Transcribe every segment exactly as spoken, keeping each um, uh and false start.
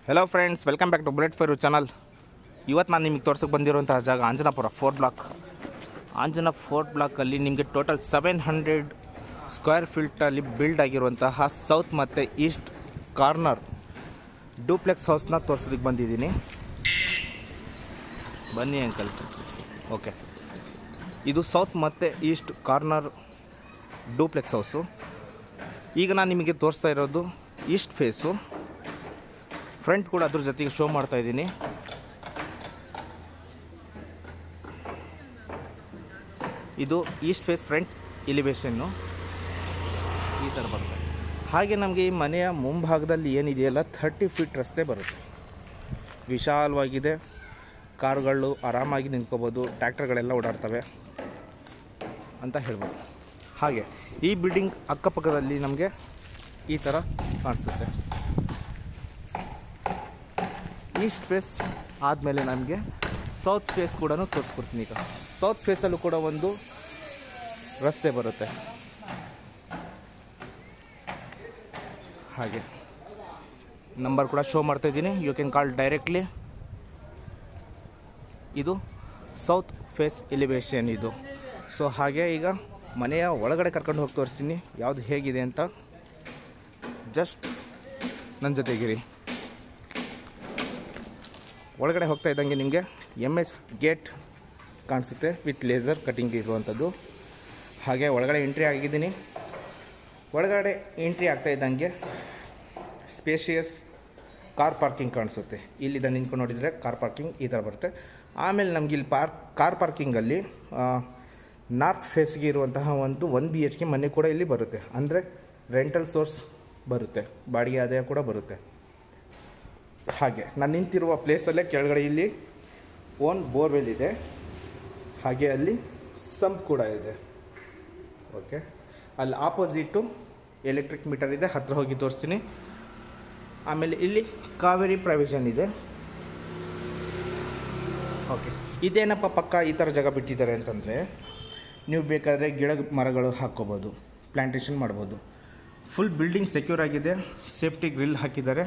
Hello friends welcome back to bullet fair channel. इवत ನಾನು ನಿಮಗೆ ತೋರಿಸಕ್ಕೆ ಬಂದಿರುವಂತ ಜಾಗ Anjanapura fourth block. Anjana fourth block ಅಲ್ಲಿ ನಿಮಗೆ total seven hundred square feet ಅಲ್ಲಿ ಬಿಲ್ಡ್ ಆಗಿರುವಂತಹ ಸೌತ್ ಮತ್ತು ಈಸ್ಟ್ ಕಾರ್ನರ್ ಡೂಪ್ಲೆಕ್ಸ್ ಹೌಸ್ ನ ತೋರಿಸೋದಕ್ಕೆ ಬಂದಿದ್ದೀನಿ। ಬನ್ನಿ ಅಂಕಲ್। ಓಕೆ, ಇದು ಸೌತ್ ಮತ್ತು ಈಸ್ಟ್ ಕಾರ್ನರ್ ಡೂಪ್ಲೆಕ್ಸ್ ಹೌಸ್। ಈಗ ನಾನು ನಿಮಗೆ ತೋರಿಸ್ತಾ ಇರೋದು ಈಸ್ಟ್ ಫೇಸು, ಫ್ರಂಟ್ ಕೂಡ ಅದ್ರ ಜೊತೆಗೆ ಶೋ ಮಾಡ್ತಾ ಇದ್ದೀನಿ। ಇದು ಈಸ್ಟ್ ಫೇಸ್ ಫ್ರಂಟ್ ಎಲಿವೇಶನ್ನು ಈ ಥರ ಬರುತ್ತೆ। ಹಾಗೆ ನಮಗೆ ಈ ಮನೆಯ ಮುಂಭಾಗದಲ್ಲಿ ಏನಿದೆಯಲ್ಲ ಥರ್ಟಿ ಫೀಟ್ ರಸ್ತೆ ಬರುತ್ತೆ, ವಿಶಾಲವಾಗಿದೆ, ಕಾರುಗಳು ಆರಾಮಾಗಿ ನಿಂತ್ಕೋಬೋದು, ಟ್ರ್ಯಾಕ್ಟರ್ಗಳೆಲ್ಲ ಓಡಾಡ್ತವೆ ಅಂತ ಹೇಳ್ಬೋದು। ಹಾಗೆ ಈ ಬಿಲ್ಡಿಂಗ್ ಅಕ್ಕಪಕ್ಕದಲ್ಲಿ ನಮಗೆ ಈ ಥರ ಕಾಣಿಸುತ್ತೆ। ಈಸ್ಟ್ ಫೇಸ್ ಆದಮೇಲೆ ನಮಗೆ ಸೌತ್ ಫೇಸ್ ಕೂಡ ತೋರಿಸ್ಕೊಡ್ತೀನಿ। ಈಗ ಸೌತ್ ಫೇಸಲ್ಲೂ ಕೂಡ ಒಂದು ರಸ್ತೆ ಬರುತ್ತೆ। ಹಾಗೆ ನಂಬರ್ ಕೂಡ ಶೋ ಮಾಡ್ತಾ ಇದ್ದೀನಿ, ಯು ಕ್ಯಾನ್ ಕಾಲ್ ಡೈರೆಕ್ಟ್ಲಿ। ಇದು ಸೌತ್ ಫೇಸ್ ಎಲಿವೇಶನ್ ಇದು। ಸೊ ಹಾಗೆ ಈಗ ಮನೆಯ ಒಳಗಡೆ ಕರ್ಕೊಂಡು ಹೋಗಿ ತೋರಿಸ್ತೀನಿ ಯಾವುದು ಹೇಗಿದೆ ಅಂತ। ಜಸ್ಟ್ ನನ್ನ ಜೊತೆಗಿರಿ। ಒಳಗಡೆ ಹೋಗ್ತಾ ಇದ್ದಂಗೆ ನಿಮಗೆ ಎಮ್ ಎಸ್ ಗೇಟ್ ಕಾಣಿಸುತ್ತೆ ವಿತ್ ಲೇಸರ್ ಕಟಿಂಗ್ ಇರುವಂಥದ್ದು। ಹಾಗೆ ಒಳಗಡೆ ಎಂಟ್ರಿ ಆಗಿದ್ದೀನಿ। ಒಳಗಡೆ ಎಂಟ್ರಿ ಆಗ್ತಾ ಇದ್ದಂಗೆ ಸ್ಪೇಷಿಯಸ್ ಕಾರ್ ಪಾರ್ಕಿಂಗ್ ಕಾಣಿಸುತ್ತೆ। ಇಲ್ಲಿಂದ ನಿಂತ್ಕೊಂಡು ನೋಡಿದರೆ ಕಾರ್ ಪಾರ್ಕಿಂಗ್ ಈ ಥರ ಬರುತ್ತೆ। ಆಮೇಲೆ ನಮಗೆ ಇಲ್ಲಿ ಪಾರ್ಕ್ ಕಾರ್ ಪಾರ್ಕಿಂಗಲ್ಲಿ ನಾರ್ತ್ ಫೇಸ್ಗೆ ಇರುವಂತಹ ಒಂದು ಒನ್ ಬಿ ಎಚ್ ಕೆ ಮನೆ ಕೂಡ ಇಲ್ಲಿ ಬರುತ್ತೆ, ಅಂದರೆ ರೆಂಟಲ್ ಸೋರ್ಸ್ ಬರುತ್ತೆ, ಬಾಡಿಗೆ ಆದಾಯ ಕೂಡ ಬರುತ್ತೆ। ಹಾಗೆ ನಾನು ನಿಂತಿರುವ ಪ್ಲೇಸಲ್ಲೇ ಕೆಳಗಡೆ ಇಲ್ಲಿ ಓನ್ ಬೋರ್ವೆಲ್ ಇದೆ, ಹಾಗೆ ಅಲ್ಲಿ ಸಂಪ್ ಕೂಡ ಇದೆ। ಓಕೆ, ಅಲ್ಲಿ ಆಪೋಸಿಟು ಎಲೆಕ್ಟ್ರಿಕ್ ಮೀಟರ್ ಇದೆ, ಹತ್ತಿರ ಹೋಗಿ ತೋರಿಸ್ತೀನಿ। ಆಮೇಲೆ ಇಲ್ಲಿ ಕಾವೇರಿ ಪ್ರಾವಿಷನ್ ಇದೆ। ಓಕೆ, ಇದೇನಪ್ಪ ಪಕ್ಕ ಈ ಥರ ಜಾಗ ಬಿಟ್ಟಿದ್ದಾರೆ ಅಂತಂದರೆ ನೀವು ಬೇಕಾದರೆ ಗಿಡ ಮರಗಳು ಹಾಕ್ಕೋಬೋದು, ಪ್ಲ್ಯಾಂಟೇಷನ್ ಮಾಡ್ಬೋದು। ಫುಲ್ ಬಿಲ್ಡಿಂಗ್ ಸೆಕ್ಯೂರ್ ಆಗಿದೆ, ಸೇಫ್ಟಿ ಗ್ರಿಲ್ ಹಾಕಿದ್ದಾರೆ।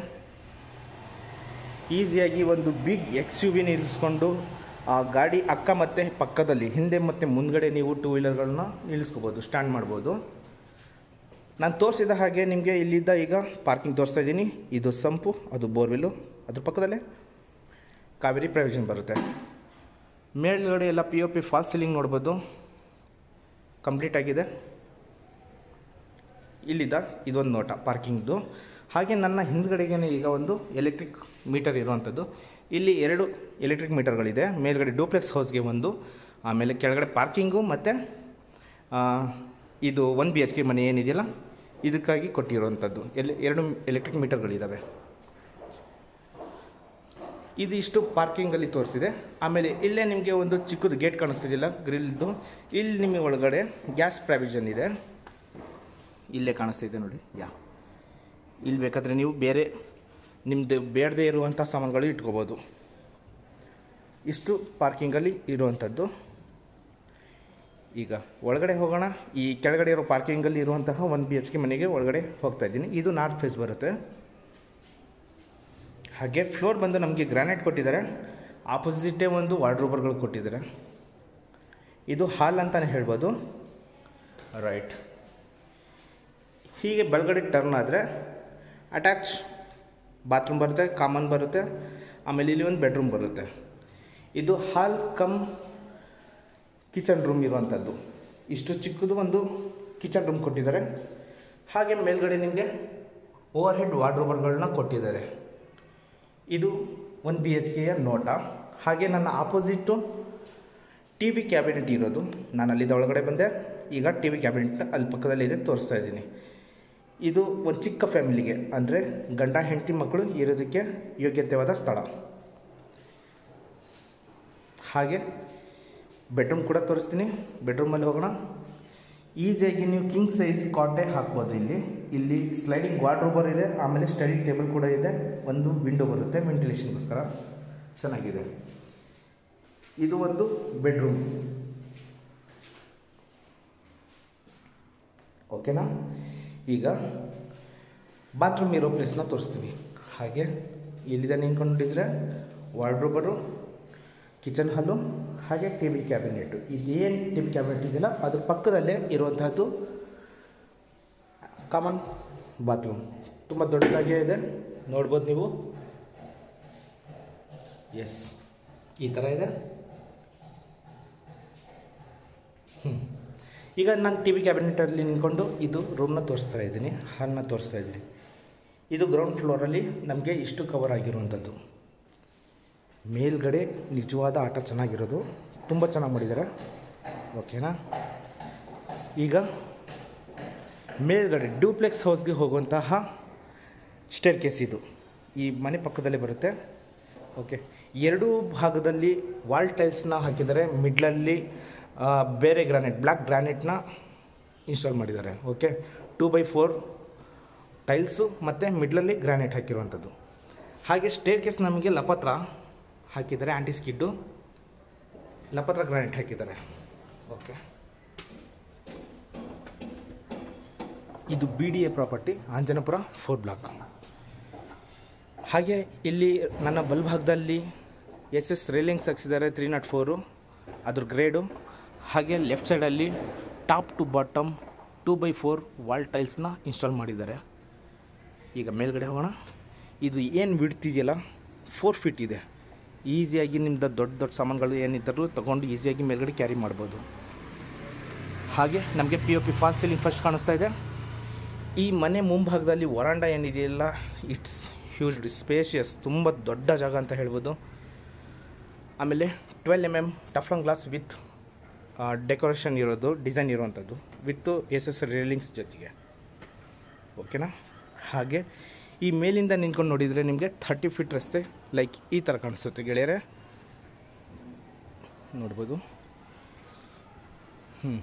ಈಸಿಯಾಗಿ ಒಂದು ಬಿಗ್ ಎಕ್ಸ್ ಯು ವಿ ನಿಲ್ಲಿಸ್ಕೊಂಡು ಆ ಗಾಡಿ ಅಕ್ಕ ಮತ್ತು ಪಕ್ಕದಲ್ಲಿ ಹಿಂದೆ ಮತ್ತು ಮುಂದ್ಗಡೆ ನೀವು ಟೂ ವೀಲರ್ಗಳನ್ನ ನಿಲ್ಲಿಸ್ಕೋಬೋದು, ಸ್ಟ್ಯಾಂಡ್ ಮಾಡ್ಬೋದು। ನಾನು ತೋರಿಸಿದ ಹಾಗೆ ನಿಮಗೆ ಇಲ್ಲಿದ್ದ ಈಗ ಪಾರ್ಕಿಂಗ್ ತೋರಿಸ್ತಾ ಇದ್ದೀನಿ। ಇದು ಸಂಪು, ಅದು ಬೋರ್ವೆಲ್ಲು, ಅದ್ರ ಪಕ್ಕದಲ್ಲೇ ಕಾವೇರಿ ಪ್ರಾವಿಷನ್ ಬರುತ್ತೆ। ಮೇಲ್ಗಡೆ ಎಲ್ಲ P O P fall ceiling ನೋಡ್ಬೋದು, ಕಂಪ್ಲೀಟ್ ಆಗಿದೆ। ಇಲ್ಲಿದ್ದ ಇದೊಂದು ನೋಟ ಪಾರ್ಕಿಂಗ್ದು। ಹಾಗೆ ನನ್ನ ಹಿಂದ್ಗಡೆಗೇ ಈಗ ಒಂದು ಎಲೆಕ್ಟ್ರಿಕ್ ಮೀಟರ್ ಇರುವಂಥದ್ದು। ಇಲ್ಲಿ ಎರಡು ಎಲೆಕ್ಟ್ರಿಕ್ ಮೀಟರ್ಗಳಿದೆ, ಮೇಲ್ಗಡೆ ಡೂಪ್ಲೆಕ್ಸ್ ಹೌಸ್ಗೆ ಒಂದು, ಆಮೇಲೆ ಕೆಳಗಡೆ ಪಾರ್ಕಿಂಗು ಮತ್ತು ಇದು ಒನ್ ಬಿ ಎಚ್ ಕೆ ಮನೆ ಏನಿದೆಯಲ್ಲ ಇದಕ್ಕಾಗಿ ಕೊಟ್ಟಿರುವಂಥದ್ದು ಎಲ್ಲಿ ಎರಡು ಎಲೆಕ್ಟ್ರಿಕ್ ಮೀಟರ್ಗಳಿದ್ದಾವೆ। ಇದು ಇಷ್ಟು ಪಾರ್ಕಿಂಗಲ್ಲಿ ತೋರಿಸಿದೆ। ಆಮೇಲೆ ಇಲ್ಲೇ ನಿಮಗೆ ಒಂದು ಚಿಕ್ಕದು ಗೇಟ್ ಕಾಣಿಸ್ತಿದೆಯಲ್ಲ ಗ್ರಿಲ್ದು, ಇಲ್ಲಿ ನಿಮಗೆ ಒಳಗಡೆ ಗ್ಯಾಸ್ ಪ್ರಾವಿಷನ್ ಇದೆ, ಇಲ್ಲೇ ಕಾಣಿಸ್ತಿದೆ ನೋಡಿ। ಯಾ ಇಲ್ಲಿ ಬೇಕಾದರೆ ನೀವು ಬೇರೆ ನಿಮ್ಮದು ಬೇಡದೇ ಇರುವಂಥ ಸಾಮಾನುಗಳು ಇಟ್ಕೋಬೋದು। ಇಷ್ಟು ಪಾರ್ಕಿಂಗಲ್ಲಿ ಇರುವಂಥದ್ದು। ಈಗ ಒಳಗಡೆ ಹೋಗೋಣ। ಈ ಕೆಳಗಡೆ ಇರೋ ಪಾರ್ಕಿಂಗಲ್ಲಿ ಇರುವಂತಹ ಒಂದು ಬಿ ಎಚ್ ಕೆ ಮನೆಗೆ ಒಳಗಡೆ ಹೋಗ್ತಾ ಇದ್ದೀನಿ। ಇದು ನಾರ್ತ್ ಫೇಸ್ ಬರುತ್ತೆ। ಹಾಗೆ ಫ್ಲೋರ್ ಬಂದು ನಮಗೆ ಗ್ರಾನೈಟ್ ಕೊಟ್ಟಿದ್ದಾರೆ, ಆಪೋಸಿಟೇ ಒಂದು ವಾರ್ಡ್ರೋಬರ್ಗಳು ಕೊಟ್ಟಿದ್ದಾರೆ। ಇದು ಹಾಲ್ ಅಂತಲೇ ಹೇಳ್ಬೋದು, ರೈಟ್। ಹೀಗೆ ಬಲಗಡೆ ಟರ್ನ್ ಆದರೆ ಅಟ್ಯಾಚ್ ಬಾತ್ರೂಮ್ ಬರುತ್ತೆ, ಕಾಮನ್ ಬರುತ್ತೆ, ಆಮೇಲೆ ಇಲ್ಲಿ ಒಂದು ಬೆಡ್ರೂಮ್ ಬರುತ್ತೆ। ಇದು ಹಾಲ್ ಕಮ್ ಕಿಚನ್ ರೂಮ್ ಇರುವಂಥದ್ದು। ಇಷ್ಟು ಚಿಕ್ಕದು ಒಂದು ಕಿಚನ್ ರೂಮ್ ಕೊಟ್ಟಿದ್ದಾರೆ। ಹಾಗೆ ಮೇಲ್ಗಡೆ ನಿಮಗೆ ಓವರ್ ಹೆಡ್ ವಾರ್ಡ್ರೋಬರ್ಗಳನ್ನ ಕೊಟ್ಟಿದ್ದಾರೆ। ಇದು ಒಂದು ಬಿ ಎಚ್ ಕೆಯ ನೋಟ। ಹಾಗೆ ನನ್ನ ಆಪೋಸಿಟ್ಟು ಟಿ ವಿ ಕ್ಯಾಬಿನೆಟ್ ಇರೋದು, ನಾನು ಅಲ್ಲಿದ್ದ ಒಳಗಡೆ ಬಂದೆ, ಈಗ ಟಿ ವಿ ಕ್ಯಾಬಿನೆಟ್ ಅಲ್ಲಿ ಪಕ್ಕದಲ್ಲಿದೆ, ತೋರಿಸ್ತಾ ಇದ್ದೀನಿ। ಇದು ಒಂದು ಚಿಕ್ಕ ಫ್ಯಾಮಿಲಿಗೆ, ಅಂದರೆ ಗಂಡ ಹೆಂಡತಿ ಮಕ್ಕಳು ಇರೋದಕ್ಕೆ ಯೋಗ್ಯತೆವಾದ ಸ್ಥಳ। ಹಾಗೆ ಬೆಡ್ರೂಮ್ ಕೂಡ ತೋರಿಸ್ತೀನಿ, ಬೆಡ್ರೂಮಲ್ಲಿ ಹೋಗೋಣ। ಈಸಿಯಾಗಿ ನೀವು ಕಿಂಗ್ ಸೈಜ್ ಕಾಟೇ ಹಾಕ್ಬೋದು। ಇಲ್ಲಿ ಇಲ್ಲಿ ಸ್ಲೈಡಿಂಗ್ ವಾರ್ಡ್ರೋಬರ್ ಇದೆ, ಆಮೇಲೆ ಸ್ಟಡಿ ಟೇಬಲ್ ಕೂಡ ಇದೆ, ಒಂದು ವಿಂಡೋ ಬರುತ್ತೆ ವೆಂಟಿಲೇಷನ್ಗೋಸ್ಕರ, ಚೆನ್ನಾಗಿದೆ। ಇದು ಒಂದು ಬೆಡ್ರೂಮ್, ಓಕೆನಾ। ಈಗ ಬಾತ್ರೂಮ್ ಇರೋ ಪ್ಲೇಸ್ನ ತೋರಿಸ್ತೀವಿ। ಹಾಗೆ ಇಲ್ಲಿದೆ ನಿಂತ್ಕೊಂಡಿದ್ರೆ ವಾರ್ಡ್ರೋಬರು, ಕಿಚನ್ ಹಾಲು ಹಾಗೆ ಟಿ ವಿ ಕ್ಯಾಬಿನೆಟು. ಇದೇನು ಟಿ ವಿ ಕ್ಯಾಬಿನೆಟ್ ಇದೆಯಲ್ಲ ಅದ್ರ ಪಕ್ಕದಲ್ಲೇ ಇರುವಂತಹದ್ದು ಕಾಮನ್ ಬಾತ್ರೂಮ್. ತುಂಬ ದೊಡ್ಡದಾಗೇ ಇದೆ, ನೋಡ್ಬೋದು ನೀವು. ಎಸ್, ಈ ಥರ ಇದೆ. ಹ್ಞೂ ಈಗ ನಾನು ಟಿ ವಿ ಕ್ಯಾಬಿನೆಟಲ್ಲಿ ನಿಂತ್ಕೊಂಡು ಇದು ರೂಮ್ನ ತೋರಿಸ್ತಾ ಇದ್ದೀನಿ, ಹಾಲನ್ನ ತೋರಿಸ್ತಾ ಇದ್ದೀನಿ. ಇದು ಗ್ರೌಂಡ್ ಫ್ಲೋರಲ್ಲಿ ನಮಗೆ ಇಷ್ಟು ಕವರ್ ಆಗಿರುವಂಥದ್ದು. ಮೇಲ್ಗಡೆ ನಿಜವಾದ ಆಟ ಚೆನ್ನಾಗಿರೋದು, ತುಂಬ ಚೆನ್ನಾಗಿ ಮಾಡಿದ್ದಾರೆ. ಓಕೆನಾ? ಈಗ ಮೇಲ್ಗಡೆ ಡ್ಯೂಪ್ಲೆಕ್ಸ್ ಹೌಸ್ಗೆ ಹೋಗುವಂತಹ ಸ್ಟೇರ್ ಕೇಸ್ ಇದು ಈ ಮನೆ ಪಕ್ಕದಲ್ಲೇ ಬರುತ್ತೆ. ಓಕೆ, ಎರಡೂ ಭಾಗದಲ್ಲಿ ವಾಲ್ ಟೈಲ್ಸ್ನ ಹಾಕಿದ್ದಾರೆ, ಮಿಡ್ಲಲ್ಲಿ ಬೇರೆ ಗ್ರಾನೈಟ್ ಬ್ಲ್ಯಾಕ್ ಗ್ರಾನೈಟ್ನ ಇನ್ಸ್ಟಾಲ್ ಮಾಡಿದ್ದಾರೆ. Okay, two by four tiles ಮತ್ತು ಮಿಡ್ಲಲ್ಲಿ ಗ್ರಾನೈಟ್ ಹಾಕಿರುವಂಥದ್ದು. ಹಾಗೆ ಸ್ಟೇರ್ ಕೇಸ್ ನಮಗೆ ಲಪತ್ರ ಹಾಕಿದ್ದಾರೆ, ಆಂಟಿ ಸ್ಕಿಡ್ಡು ಲಪತ್ರ ಗ್ರಾನೈಟ್ ಹಾಕಿದ್ದಾರೆ. ಓಕೆ, ಇದು B D A property, Anjanapura four block. ಹಾಗೆ ಇಲ್ಲಿ ನನ್ನ ಬಲ್ಭಾಗದಲ್ಲಿ ಎಸ್ ಎಸ್ ರೇಲಿಂಗ್ಸ್ ಹಾಕ್ಸಿದ್ದಾರೆ, ತ್ರೀ ನಾಟ್ ಫೋರು ಅದ್ರ ಗ್ರೇಡು. ಹಾಗೆ ಲೆಫ್ಟ್ ಸೈಡಲ್ಲಿ top to bottom two by four wall ಟೈಲ್ಸ್ನ ಇನ್ಸ್ಟಾಲ್ ಮಾಡಿದ್ದಾರೆ. ಈಗ ಮೇಲ್ಗಡೆ ಹೋಗೋಣ. ಇದು ಏನು ಬಿಡ್ತಿದೆಯಲ್ಲ ಫೋರ್ ಫೀಟ್ ಇದೆ. ಈಸಿಯಾಗಿ ನಿಮ್ಮದು ದೊಡ್ಡ ದೊಡ್ಡ ಸಾಮಾನುಗಳು ಏನಿದ್ದರೂ ತೊಗೊಂಡು ಈಸಿಯಾಗಿ ಮೇಲ್ಗಡೆ ಕ್ಯಾರಿ ಮಾಡ್ಬೋದು. ಹಾಗೆ ನಮಗೆ P O P fall ceiling first ಕಾಣಿಸ್ತಾ ಇದೆ. ಈ ಮನೆ ಮುಂಭಾಗದಲ್ಲಿ ವರಾಂಡ ಏನಿದೆಯಲ್ಲ, ಇಟ್ಸ್ ಹ್ಯೂಜ್ ಸ್ಪೇಷಿಯಸ್, ತುಂಬ ದೊಡ್ಡ ಜಾಗ ಅಂತ ಹೇಳ್ಬೋದು. ಆಮೇಲೆ ಟ್ವೆಲ್ ಎಮ್ ಎಮ್ ಟಫ್ಲಾಂಗ್ ಗ್ಲಾಸ್ ವಿತ್ ಡೆಕೋರೇಷನ್ ಇರೋದು, ಡಿಸೈನ್ ಇರುವಂಥದ್ದು ವಿತ್ತು ಎಸ್ ಎಸ್ ರೇಲಿಂಗ್ಸ್ ಜೊತೆಗೆ. ಓಕೆನಾ? ಹಾಗೆ ಈ ಮೇಲಿಂದ ನಿಂತ್ಕೊಂಡು ನೋಡಿದರೆ ನಿಮಗೆ ಥರ್ಟಿ ಫೀಟ್ ರಸ್ತೆ ಲೈಕ್ ಈ ಥರ ಕಾಣಿಸುತ್ತೆ ಗೆಳೆಯರೆ, ನೋಡ್ಬೋದು. ಹ್ಞೂ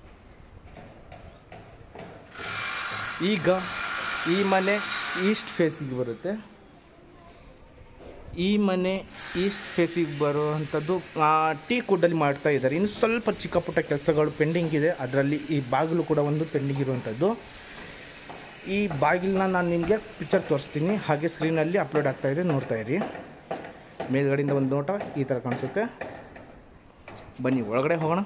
ಈಗ ಈ ಮನೆ ಈಸ್ಟ್ ಫೇಸಿಗೆ ಬರುತ್ತೆ. ಈ ಮನೆ ಈಸ್ಟ್ ಫೇಸಿಗೆ ಬರುವಂಥದ್ದು ಟೀ ಕುಡ್ಡಲ್ಲಿ ಮಾಡ್ತಾ ಇದ್ದಾರೆ. ಇನ್ನು ಸ್ವಲ್ಪ ಚಿಕ್ಕ ಪುಟ್ಟ ಕೆಲಸಗಳು ಪೆಂಡಿಂಗ್ ಇದೆ, ಅದರಲ್ಲಿ ಈ ಬಾಗಿಲು ಕೂಡ ಒಂದು ಪೆಂಡಿಂಗ್ ಇರುವಂಥದ್ದು. ಈ ಬಾಗಿಲನ್ನ ನಾನು ನಿಮಗೆ ಪಿಕ್ಚರ್ ತೋರಿಸ್ತೀನಿ, ಹಾಗೆ ಸ್ಕ್ರೀನಲ್ಲಿ ಅಪ್ಲೋಡ್ ಆಗ್ತಾಯಿದೆ, ನೋಡ್ತಾ ಇರಿ. ಮೇಲ್ಗಡೆಯಿಂದ ಒಂದು ನೋಟ ಈ ಥರ ಕಾಣಿಸುತ್ತೆ. ಬನ್ನಿ ಒಳಗಡೆ ಹೋಗೋಣ.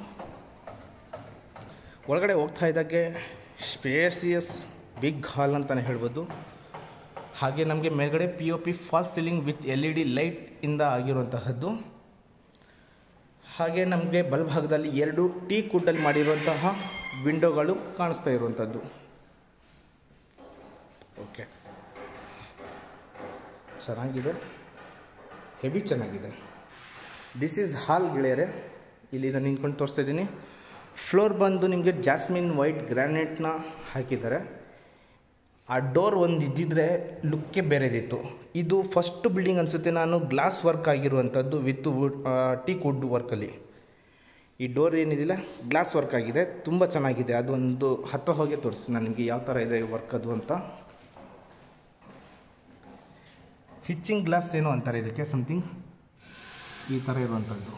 ಒಳಗಡೆ ಹೋಗ್ತಾ ಇದ್ದಾಗೆ ಸ್ಪೇಸಿಯಸ್ ಬಿಗ್ ಹಾಲ್ ಅಂತಲೇ ಹೇಳ್ಬೋದು. ಹಾಗೆ ನಮಗೆ ಮೇಲ್ಗಡೆ P O P fall ceiling with L E D light ಇಂದ ಆಗಿರುವಂತಹದ್ದು. ಹಾಗೆ ನಮಗೆ ಬಲಭಾಗದಲ್ಲಿ ಎರಡು ಟೀ ಕುಡ್ಡಲ್ಲಿ ಮಾಡಿರುವಂತಹ ವಿಂಡೋಗಳು ಕಾಣಿಸ್ತಾ ಇರುವಂಥದ್ದು. ಓಕೆ, ಚೆನ್ನಾಗಿದೆ, ಹೆವಿ ಚೆನ್ನಾಗಿದೆ. ದಿಸ್ ಈಸ್ ಹಾಲ್ ಗೆಳೆಯರೆ. ಇಲ್ಲಿ ನಾನು ನಿಂತ್ಕೊಂಡು ತೋರಿಸ್ತಾ ಇದ್ದೀನಿ. ಫ್ಲೋರ್ ಬಂದು ನಿಮಗೆ ಜಾಸ್ಮಿನ್ ವೈಟ್ ಗ್ರಾನೈಟ್ನ ಹಾಕಿದ್ದಾರೆ. ಆ ಡೋರ್ ಒಂದು ಇದ್ದಿದ್ರೆ ಲುಕ್ಕೇ ಬೇರೆದಿತ್ತು. ಇದು ಫಸ್ಟ್ ಬಿಲ್ಡಿಂಗ್ ಅನಿಸುತ್ತೆ ನಾನು ಗ್ಲಾಸ್ ವರ್ಕ್ ಆಗಿರುವಂಥದ್ದು ವಿತ್ ವುಡ್ ಟೀಕ್ ವುಡ್ ವರ್ಕಲ್ಲಿ. ಈ ಡೋರ್ ಏನಿದಿಲ್ಲ ಗ್ಲಾಸ್ ವರ್ಕ್ ಆಗಿದೆ, ತುಂಬ ಚೆನ್ನಾಗಿದೆ. ಅದೊಂದು ಹತ್ತಿರ ಹೋಗಿ ತೋರಿಸ್ತೀನಿ ನಾನು ನಿಮಗೆ ಯಾವ ಥರ ಇದೆ ವರ್ಕ್ ಅದು ಅಂತ. ಹಿಚ್ಚಿಂಗ್ ಗ್ಲಾಸ್ ಏನೋ ಅಂತಾರೆ ಇದಕ್ಕೆ, ಸಮಥಿಂಗ್ ಈ ಥರ ಇರುವಂಥದ್ದು.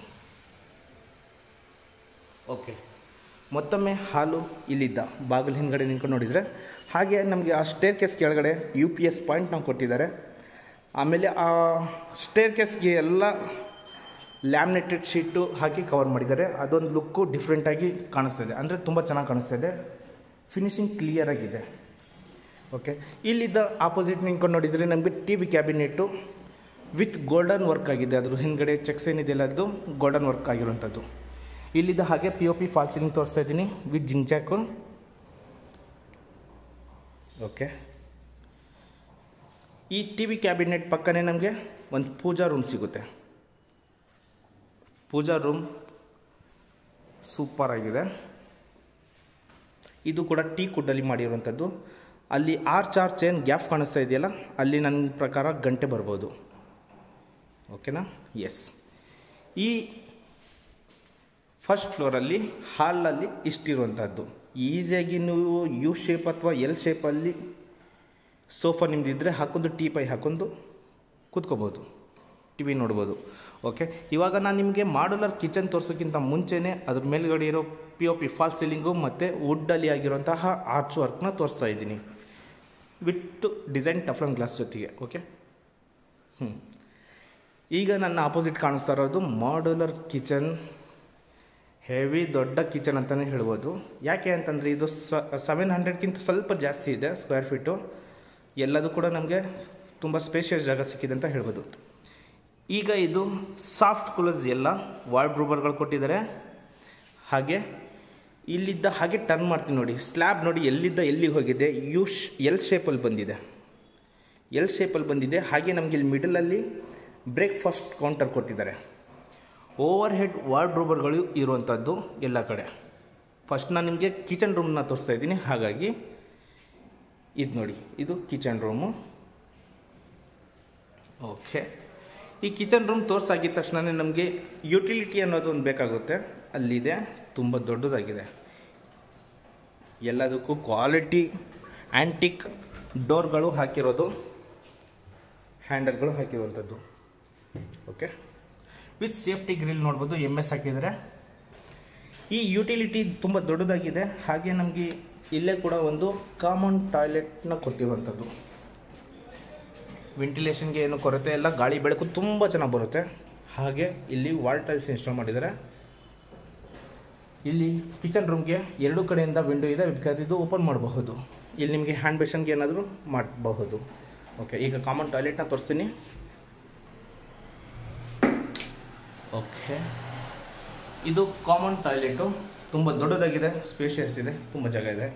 ಓಕೆ, ಮತ್ತೊಮ್ಮೆ ಹಾಲು ಇಲ್ಲಿದ್ದ ಬಾಗಿಲು ಹಿಂದ್ಗಡೆ ನಿಂತ್ಕೊಂಡು ನೋಡಿದರೆ. ಹಾಗೆ ನಮಗೆ ಆ ಸ್ಟೇರ್ ಕೇಸ್ ಕೆಳಗಡೆ ಯು ಪಿ ಎಸ್ ಪಾಯಿಂಟ್ ನಾವು ಕೊಟ್ಟಿದ್ದಾರೆ. ಆಮೇಲೆ ಆ ಸ್ಟೇರ್ ಕೇಸ್ಗೆ ಎಲ್ಲ ಲ್ಯಾಮಿನೇಟೆಡ್ ಶೀಟು ಹಾಕಿ ಕವರ್ ಮಾಡಿದ್ದಾರೆ. ಅದೊಂದು ಲುಕ್ಕು ಡಿಫ್ರೆಂಟಾಗಿ ಕಾಣಿಸ್ತಾ ಇದೆ, ಅಂದರೆ ತುಂಬ ಚೆನ್ನಾಗಿ ಕಾಣಿಸ್ತಾ ಇದೆ. ಫಿನಿಶಿಂಗ್ ಕ್ಲಿಯರಾಗಿದೆ. ಓಕೆ, ಇಲ್ಲಿದ್ದ ಆಪೋಸಿಟ್ ನಿಂತ್ಕೊಂಡು ನೋಡಿದರೆ ನಮಗೆ T V cabinet with golden work ಆಗಿದೆ. ಅದ್ರ ಹಿಂದ್ಗಡೆ ಚೆಕ್ಸ್ ಏನಿದೆಯಲ್ಲ ಅದು ಗೋಲ್ಡನ್ ವರ್ಕ್ ಆಗಿರುವಂಥದ್ದು. ಇಲ್ಲಿದ್ದ ಹಾಗೆ P O P fall ceiling ತೋರಿಸ್ತಾ ಇದ್ದೀನಿ ವಿತ್ ಜಿಂಚಾಕು. ಓಕೆ, ಈ ಟಿ ವಿ ಕ್ಯಾಬಿನೆಟ್ ಪಕ್ಕನೇ ನಮಗೆ ಒಂದು ಪೂಜಾ ರೂಮ್ ಸಿಗುತ್ತೆ. ಪೂಜಾ ರೂಮ್ ಸೂಪರ್ ಆಗಿದೆ. ಇದು ಕೂಡ ಟೀ ಕುಡ್ಡಲ್ಲಿ ಮಾಡಿರುವಂಥದ್ದು. ಅಲ್ಲಿ ಆರ್ಚ್ ಆರ್ಚ್ ಏನು ಗ್ಯಾಪ್ ಕಾಣಿಸ್ತಾ ಇದೆಯಲ್ಲ, ಅಲ್ಲಿ ನನ್ನ ಪ್ರಕಾರ ಗಂಟೆ ಬರ್ಬೋದು. ಓಕೆನಾ? ಎಸ್, ಈ ಫಸ್ಟ್ ಫ್ಲೋರಲ್ಲಿ ಹಾಲಲ್ಲಿ ಇಷ್ಟಿರುವಂಥದ್ದು. ಈಸಿಯಾಗಿ ನೀವು ಯು ಶೇಪ್ ಅಥವಾ ಎಲ್ ಶೇಪಲ್ಲಿ ಸೋಫಾ ನಿಮ್ಮದಿದ್ದರೆ ಹಾಕೊಂಡು ಟೀ ಪೈ ಹಾಕೊಂಡು ಕೂತ್ಕೋಬೋದು, ಟಿ ವಿ ನೋಡ್ಬೋದು. ಓಕೆ, ಇವಾಗ ನಾನು ನಿಮಗೆ ಮಾಡ್ಯುಲರ್ ಕಿಚನ್ ತೋರಿಸೋಕ್ಕಿಂತ ಮುಂಚೆನೇ ಅದ್ರ ಮೇಲ್ಗಡೆ ಇರೋ P O P false ceiling ಮತ್ತು ವುಡ್ಡಲ್ಲಿ ಆಗಿರುವಂತಹ ಆರ್ಚ್ ವರ್ಕ್ನ ತೋರಿಸ್ತಾ ಇದ್ದೀನಿ ವಿತ್ ಡಿಸೈನ್ ಟಫ್ಲಾನ್ ಗ್ಲಾಸ್ ಜೊತೆಗೆ. ಓಕೆ, ಹ್ಞೂ ಈಗ ನನ್ನ ಆಪೋಸಿಟ್ ಕಾಣಿಸ್ತಾ ಇರೋದು ಮಾಡ್ಯುಲರ್ ಕಿಚನ್. ಹೆವಿ ದೊಡ್ಡ ಕಿಚನ್ ಅಂತಲೇ ಹೇಳ್ಬೋದು. ಯಾಕೆ ಅಂತಂದರೆ ಇದು ಸೆವೆನ್ ಹಂಡ್ರೆಡ್ಗಿಂತ ಸ್ವಲ್ಪ ಜಾಸ್ತಿ ಇದೆ ಸ್ಕ್ವೇರ್ ಫೀಟು. ಎಲ್ಲದೂ ಕೂಡ ನಮಗೆ ತುಂಬ ಸ್ಪೇಷಿಯಸ್ ಜಾಗ ಸಿಕ್ಕಿದೆ ಅಂತ ಹೇಳ್ಬೋದು. ಈಗ ಇದು ಸಾಫ್ಟ್ ಕ್ಲೋಸ್ ಎಲ್ಲ ವಾರ್ಡ್ರೋಬರ್ಗಳು ಕೊಟ್ಟಿದ್ದಾರೆ. ಹಾಗೆ ಇಲ್ಲಿದ್ದ ಹಾಗೆ ಟರ್ನ್ ಮಾಡ್ತೀನಿ ನೋಡಿ, ಸ್ಲ್ಯಾಬ್ ನೋಡಿ ಎಲ್ಲಿದ್ದ ಎಲ್ಲಿಗೆ ಹೋಗಿದೆ, ಯು ಶ್ ಎಲ್ ಶೇಪಲ್ಲಿ ಬಂದಿದೆ, ಎಲ್ ಶೇಪಲ್ಲಿ ಬಂದಿದೆ. ಹಾಗೆ ನಮಗೆ ಇಲ್ಲಿ ಮಿಡಲಲ್ಲಿ ಬ್ರೇಕ್ಫಾಸ್ಟ್ ಕೌಂಟರ್ ಕೊಟ್ಟಿದ್ದಾರೆ. ಓವರ್ ಹೆಡ್ ವಾರ್ಡ್ರೋಬರ್ಗಳು ಇರುವಂಥದ್ದು ಎಲ್ಲ ಕಡೆ. ಫಸ್ಟ್ ನಾನು ನಿಮಗೆ ಕಿಚನ್ ರೂಮ್ನ ತೋರಿಸ್ತಾ ಇದ್ದೀನಿ. ಹಾಗಾಗಿ ಇದು ನೋಡಿ, ಇದು ಕಿಚನ್ ರೂಮು. ಓಕೆ, ಈ ಕಿಚನ್ ರೂಮ್ ತೋರಿಸಾಗಿದ ತಕ್ಷಣ ನಮಗೆ ಯುಟಿಲಿಟಿ ಅನ್ನೋದು ಒಂದು ಬೇಕಾಗುತ್ತೆ. ಅಲ್ಲಿದೆ, ತುಂಬ ದೊಡ್ಡದಾಗಿದೆ. ಎಲ್ಲದಕ್ಕೂ ಕ್ವಾಲಿಟಿ ಆ್ಯಂಟಿಕ್ ಡೋರ್ಗಳು ಹಾಕಿರೋದು, ಹ್ಯಾಂಡಲ್ಗಳು ಹಾಕಿರುವಂಥದ್ದು. ಓಕೆ, ವಿತ್ ಸೇಫ್ಟಿ ಗ್ರಿಲ್ ನೋಡ್ಬೋದು, ಎಮ್ ಎಸ್ ಹಾಕಿದರೆ. ಈ ಯುಟಿಲಿಟಿ ತುಂಬ ದೊಡ್ಡದಾಗಿದೆ. ಹಾಗೆ ನಮಗೆ ಇಲ್ಲೇ ಕೂಡ ಒಂದು ಕಾಮನ್ ಟಾಯ್ಲೆಟ್ನ ಕೊಟ್ಟಿರುವಂಥದ್ದು. ವೆಂಟಿಲೇಷನ್ಗೆ ಏನು ಕೊರತೆ ಇಲ್ಲ, ಗಾಳಿ ಬೆಳಕು ತುಂಬ ಚೆನ್ನಾಗಿ ಬರುತ್ತೆ. ಹಾಗೆ ಇಲ್ಲಿ ವಾಲ್ ಟೈಲ್ಸ್ ಇನ್ಸ್ಟಾಲ್ ಮಾಡಿದ್ದಾರೆ. ಇಲ್ಲಿ ಕಿಚನ್ ರೂಮ್ಗೆ ಎರಡು ಕಡೆಯಿಂದ ವಿಂಡೋ ಇದೆ, ಬೇಕಾದ್ರೆ ಇದು ಓಪನ್ ಮಾಡಬಹುದು. ಇಲ್ಲಿ ನಿಮಗೆ ಹ್ಯಾಂಡ್ ಬೇಷನ್ಗೆ ಏನಾದರೂ ಮಾಡಬಹುದು. ಓಕೆ, ಈಗ ಕಾಮನ್ ಟಾಯ್ಲೆಟ್ನ ತೋರಿಸ್ತೀನಿ. ಓಕೆ, ಇದು ಕಾಮನ್ ಟಾಯ್ಲೆಟು, ತುಂಬ ದೊಡ್ಡದಾಗಿದೆ, ಸ್ಪೇಷಿಯಸ್ ಇದೆ, ತುಂಬ ಜಾಗ ಇದೆ.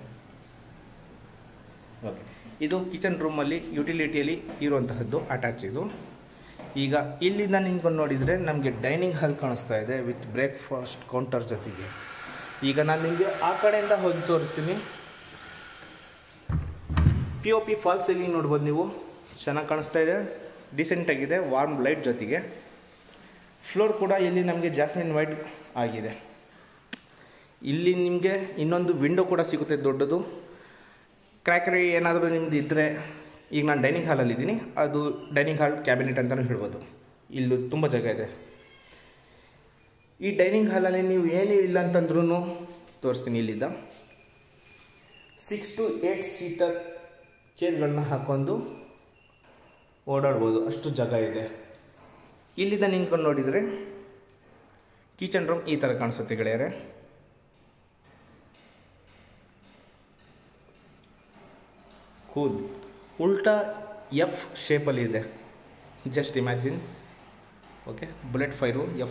ಓಕೆ, ಇದು ಕಿಚನ್ ರೂಮಲ್ಲಿ ಯುಟಿಲಿಟಿಯಲ್ಲಿ ಇರುವಂತಹದ್ದು, ಅಟ್ಯಾಚ್ ಇದು. ಈಗ ಇಲ್ಲಿಂದ ನಿಂತ್ಕೊಂಡು ನೋಡಿದರೆ ನಮಗೆ ಡೈನಿಂಗ್ ಹಾಲ್ ಕಾಣಿಸ್ತಾ ಇದೆ ವಿತ್ ಬ್ರೇಕ್ಫಾಸ್ಟ್ ಕೌಂಟರ್ ಜೊತೆಗೆ. ಈಗ ನಾನು ನಿಮಗೆ ಆ ಕಡೆಯಿಂದ ಹೋಗಿ ತೋರಿಸ್ತೀನಿ. P O P fall ceiling ನೋಡ್ಬೋದು ನೀವು, ಚೆನ್ನಾಗಿ ಕಾಣಿಸ್ತಾ ಇದೆ, ಡಿಸೆಂಟಾಗಿದೆ, ವಾರ್ಮ್ ಲೈಟ್ ಜೊತೆಗೆ. ಫ್ಲೋರ್ ಕೂಡ ಇಲ್ಲಿ ನಮಗೆ ಜಾಸ್ಮಿನ್ ವೈಟ್ ಆಗಿದೆ. ಇಲ್ಲಿ ನಿಮಗೆ ಇನ್ನೊಂದು ವಿಂಡೋ ಕೂಡ ಸಿಗುತ್ತೆ ದೊಡ್ಡದು. ಕ್ರ್ಯಾಕರಿ ಏನಾದರೂ ನಿಮ್ದು ಇದ್ದರೆ, ಈಗ ನಾನು ಡೈನಿಂಗ್ ಹಾಲಲ್ಲಿದ್ದೀನಿ, ಅದು ಡೈನಿಂಗ್ ಹಾಲ್ ಕ್ಯಾಬಿನೆಟ್ ಅಂತಲೂ ಹೇಳ್ಬೋದು. ಇಲ್ಲೂ ತುಂಬ ಜಾಗ ಇದೆ. ಈ ಡೈನಿಂಗ್ ಹಾಲಲ್ಲಿ ನೀವು ಏನೂ ಇಲ್ಲ ಅಂತಂದ್ರೂ ತೋರಿಸ್ತೀನಿ. ಇಲ್ಲಿದ್ದ ಸಿಕ್ಸ್ ಟು ಏಯ್ಟ್ ಸೀಟರ್ ಚೇರ್ಗಳನ್ನ ಹಾಕ್ಕೊಂಡು ಓಡಾಡ್ಬೋದು, ಅಷ್ಟು ಜಾಗ ಇದೆ. ಇಲ್ಲಿಂದ ನಿಂತ್ಕೊಂಡು ನೋಡಿದರೆ ಕಿಚನ್ ರೂಮ್ ಈ ಥರ ಕಾಣಿಸುತ್ತೆ ಗೆಳೆಯರೆ. ಕೂಲ್ ಉಲ್ಟಾ ಎಫ್ ಶೇಪಲ್ಲಿ ಇದೆ, just imagine. Okay, bullet fire F.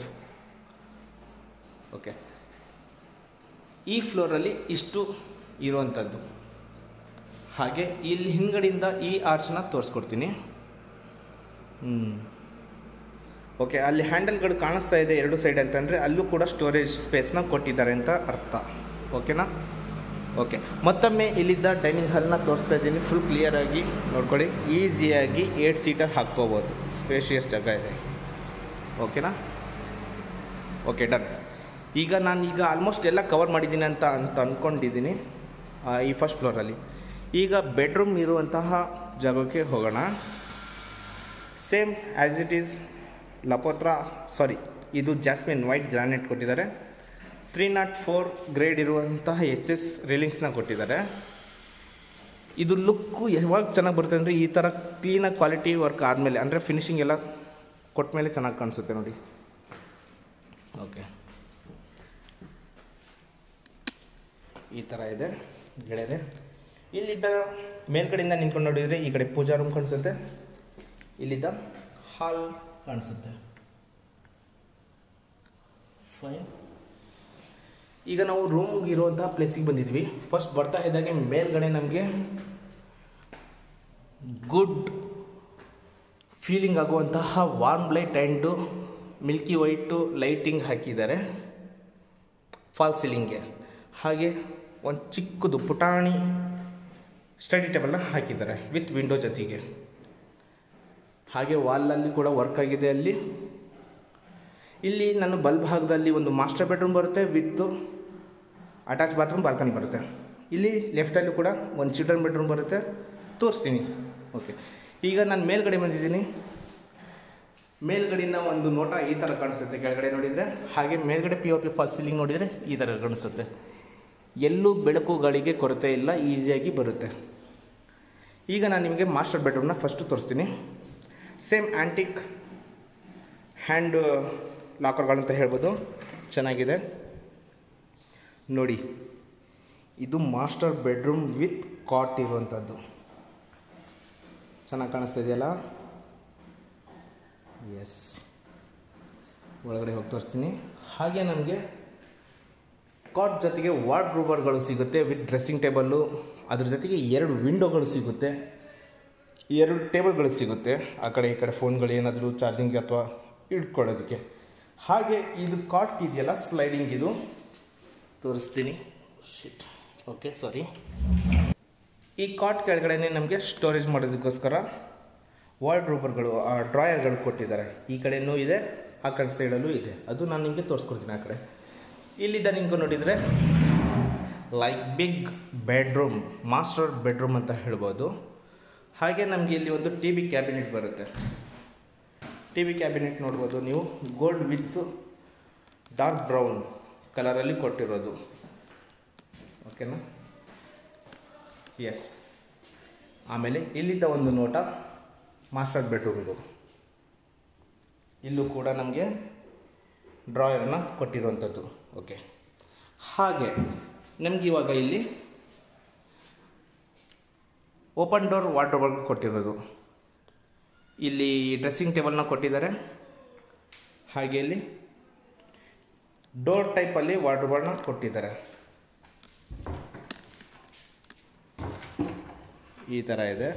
Okay, ಈ ಫ್ಲೋರಲ್ಲಿ ಇಷ್ಟು ಇರುವಂಥದ್ದು. ಹಾಗೆ ಇಲ್ಲಿ ಹಿಂದ್ಗಡೆಯಿಂದ ಈ ಆರ್ಚ್ನ ತೋರಿಸ್ಕೊಡ್ತೀನಿ. ಹ್ಞೂ ಓಕೆ, ಅಲ್ಲಿ ಹ್ಯಾಂಡಲ್ಗಳು ಕಾಣಿಸ್ತಾ ಇದೆ ಎರಡು ಸೈಡ್ ಅಂತಂದರೆ ಅಲ್ಲೂ ಕೂಡ ಸ್ಟೋರೇಜ್ ಸ್ಪೇಸ್ನ ಕೊಟ್ಟಿದ್ದಾರೆ ಅಂತ ಅರ್ಥ. ಓಕೆನಾ? ಓಕೆ, ಮತ್ತೊಮ್ಮೆ ಇಲ್ಲಿದ್ದ ಡೈನಿಂಗ್ ಹಾಲ್ನ ತೋರಿಸ್ತಾ ಇದ್ದೀನಿ. ಫುಲ್ ಕ್ಲಿಯರಾಗಿ ನೋಡ್ಕೊಳ್ಳಿ. ಈಸಿಯಾಗಿ ಏಟ್ ಸೀಟರ್ ಹಾಕ್ಕೋಬೋದು, ಸ್ಪೇಷಿಯಸ್ ಜಾಗ ಇದೆ. ಓಕೆನಾ? Okay, done. ಈಗ ನಾನು ಈಗ ಆಲ್ಮೋಸ್ಟ್ ಎಲ್ಲ ಕವರ್ ಮಾಡಿದ್ದೀನಿ ಅಂತ ಅಂತ ಅಂದ್ಕೊಂಡಿದ್ದೀನಿ ಈ ಫಸ್ಟ್ ಫ್ಲೋರಲ್ಲಿ. ಈಗ ಬೆಡ್ರೂಮ್ ಇರುವಂತಹ ಜಾಗಕ್ಕೆ ಹೋಗೋಣ. ಸೇಮ್ ಆ್ಯಸ್ ಇಟ್ ಈಸ್ ಲಪೋತ್ರ, ಸಾರಿ ಇದು ಜಾಸ್ಮಿನ್ ವೈಟ್ ಗ್ರಾನೈಟ್ ಕೊಟ್ಟಿದ್ದಾರೆ. ತ್ರೀ ನಾಟ್ ಫೋರ್ ಗ್ರೇಡ್ ಇರುವಂತಹ ಎಸ್ ಎಸ್ ರೇಲಿಂಗ್ಸ್ನ ಕೊಟ್ಟಿದ್ದಾರೆ. ಇದು ಲುಕ್ಕು ಯಾವಾಗ ಚೆನ್ನಾಗಿ ಬರುತ್ತೆ ಅಂದರೆ ಈ ಥರ ಕ್ಲೀನಾಗಿ ಕ್ವಾಲಿಟಿ ವರ್ಕ್ ಆದಮೇಲೆ, ಅಂದರೆ ಫಿನಿಶಿಂಗ್ ಎಲ್ಲ ಕೊಟ್ಟ ಮೇಲೆ ಚೆನ್ನಾಗಿ ಕಾಣಿಸುತ್ತೆ ನೋಡಿ. ಓಕೆ, ಈ ಥರ ಇದೆ ಗೆಳೆಯರೆ. ಇಲ್ಲಿದ್ದ ಮೇಲ್ಗಡೆಯಿಂದ ನಿಂತ್ಕೊಂಡು ನೋಡಿದರೆ ಈ ಕಡೆ ಪೂಜಾ ರೂಮ್ ಕಾಣಿಸುತ್ತೆ, ಇಲ್ಲಿದ್ದ ಹಾಲ್ ಕಾಣಿಸುತ್ತೆ. ಫೈನ್. ಈಗ ನಾವು ರೂಮ್ಗೆ ಇರುವಂತಹ ಪ್ಲೇಸಿಗೆ ಬಂದಿದ್ವಿ. ಫಸ್ಟ್ ಬರ್ತಾ ಇದ್ದಾಗೆ ಮೇಲ್ಗಡೆ ನಮಗೆ ಗುಡ್ ಫೀಲಿಂಗ್ ಆಗುವಂತಹ warm light and milky white lighting ಹಾಕಿದ್ದಾರೆ ಫಾಲ್ ಸೀಲಿಂಗ್ಗೆ. ಹಾಗೆ ಒಂದು ಚಿಕ್ಕದು ಪುಟಾಣಿ ಸ್ಟಡಿ ಟೇಬಲ್ನ ಹಾಕಿದ್ದಾರೆ ವಿತ್ ವಿಂಡೋ ಜೊತೆಗೆ. ಹಾಗೆ ವಾಲಲ್ಲಿ ಕೂಡ ವರ್ಕ್ ಆಗಿದೆ. ಅಲ್ಲಿ ಇಲ್ಲಿ ನನ್ನ ಬಲ್ಭಾಗದಲ್ಲಿ ಒಂದು ಮಾಸ್ಟರ್ ಬೆಡ್ರೂಮ್ ಬರುತ್ತೆ ವಿತ್ ಅಟ್ಯಾಚ್ ಬಾತ್ರೂಮ್, ಬಾಲ್ಕನಿ ಬರುತ್ತೆ. ಇಲ್ಲಿ ಲೆಫ್ಟಲ್ಲೂ ಕೂಡ ಒಂದು ಚಿಲ್ಡ್ರನ್ ಬೆಡ್ರೂಮ್ ಬರುತ್ತೆ, ತೋರಿಸ್ತೀನಿ. ಓಕೆ, ಈಗ ನಾನು ಮೇಲ್ಗಡೆ ಬಂದಿದ್ದೀನಿ. ಮೇಲ್ಗಡೆಯಿಂದ ಒಂದು ನೋಟ ಈ ಥರ ಕಾಣಿಸುತ್ತೆ ಕೆಳಗಡೆ ನೋಡಿದರೆ. ಹಾಗೆ ಮೇಲ್ಗಡೆ P O P fall ceiling ನೋಡಿದರೆ ಈ ಥರ ಕಾಣಿಸುತ್ತೆ. ಎಲ್ಲೂ ಬೆಳಕು ಗಾಳಿಗೆ ಕೊರತೆ ಇಲ್ಲ, ಈಸಿಯಾಗಿ ಬರುತ್ತೆ. ಈಗ ನಾನು ನಿಮಗೆ ಮಾಸ್ಟರ್ ಬೆಡ್ರೂಮ್ನ ಫಸ್ಟು ತೋರಿಸ್ತೀನಿ. ಸೇಮ್ ಆ್ಯಂಟಿಕ್ ಹ್ಯಾಂಡ್ ಲಾಕರ್ಗಳಂತ ಹೇಳ್ಬೋದು, ಚೆನ್ನಾಗಿದೆ ನೋಡಿ. ಇದು ಮಾಸ್ಟರ್ ಬೆಡ್ರೂಮ್ ವಿತ್ ಕಾಟ್ ಇರುವಂಥದ್ದು, ಚೆನ್ನಾಗಿ ಕಾಣಿಸ್ತಾ ಇದೆಯಲ್ಲ. ಎಸ್, ಒಳಗಡೆ ಹೋಗಿ ತೋರಿಸ್ತೀನಿ. ಹಾಗೆ ನಮಗೆ ಕಾಟ್ ಜೊತೆಗೆ ವಾರ್ಡ್ರೋಬರ್ಗಳು ಸಿಗುತ್ತೆ ವಿತ್ ಡ್ರೆಸ್ಸಿಂಗ್ ಟೇಬಲ್ಲು, ಅದ್ರ ಜೊತೆಗೆ ಎರಡು ವಿಂಡೋಗಳು ಸಿಗುತ್ತೆ, ಎರಡು ಟೇಬಲ್ಗಳು ಸಿಗುತ್ತೆ, ಆ ಕಡೆ ಈ ಕಡೆ ಫೋನ್ಗಳು ಏನಾದರೂ ಚಾರ್ಜಿಂಗ್ ಅಥವಾ ಇಟ್ಕೊಳ್ಳೋದಕ್ಕೆ. ಹಾಗೆ ಇದು ಕಾಟ್ ಇದೆಯಲ್ಲ ಸ್ಲೈಡಿಂಗ್, ಇದು ತೋರಿಸ್ತೀನಿ. Shit, okay sorry. ಈ ಕಾಟ್ ಕೆಳಗಡೆನೇ ನಮಗೆ ಸ್ಟೋರೇಜ್ ಮಾಡೋದಕ್ಕೋಸ್ಕರ ವಾರ್ಡ್ರೋಬರ್ಗಳು, ಡ್ರಾಯರ್ಗಳು ಕೊಟ್ಟಿದ್ದಾರೆ. ಈ ಕಡೆಯೂ ಇದೆ, ಆ ಕಡೆ ಸೈಡಲ್ಲೂ ಇದೆ, ಅದು ನಾನು ನಿಮಗೆ ತೋರಿಸ್ಕೊಡ್ತೀನಿ. ಆ ಕಡೆ ಇಲ್ಲಿದ್ದ ನಿಂಗೆ ನೋಡಿದರೆ like big bedroom, master bedroom ಅಂತ ಹೇಳ್ಬೋದು. ಹಾಗೆ ನಮಗೆ ಇಲ್ಲಿ ಒಂದು ಟಿ ವಿ ಕ್ಯಾಬಿನೆಟ್ ಬರುತ್ತೆ. ಟಿ ವಿ ಕ್ಯಾಬಿನೆಟ್ ನೋಡ್ಬೋದು ನೀವು, ಗೋಲ್ಡ್ ವಿತ್ ಡಾರ್ಕ್ ಬ್ರೌನ್ ಕಲರಲ್ಲಿ ಕೊಟ್ಟಿರೋದು, ಓಕೆನಾ. ಎಸ್, ಆಮೇಲೆ ಇಲ್ಲಿದ್ದ ಒಂದು ನೋಟ ಮಾಸ್ಟರ್ ಬೆಡ್ರೂಮ್ದು. ಇಲ್ಲೂ ಕೂಡ ನಮಗೆ ಡ್ರಾಯರ್ನ ಕೊಟ್ಟಿರುವಂಥದ್ದು, ಓಕೆ. ಹಾಗೆ ನಮ್ಗೆ ಇವಾಗ ಇಲ್ಲಿ ಓಪನ್ ಡೋರ್ ವಾರ್ಡ್ರೋಬ್ ಕೊಟ್ಟಿರೋದು. ಇಲ್ಲಿ ಡ್ರೆಸ್ಸಿಂಗ್ ಟೇಬಲ್ನ ಕೊಟ್ಟಿದ್ದಾರೆ. ಹಾಗೆ ಇಲ್ಲಿ ಡೋರ್ ಟೈಪಲ್ಲಿ ವಾರ್ಡ್ರೋಬನ್ನ ಕೊಟ್ಟಿದ್ದಾರೆ. ಈ ಥರ ಇದೆ.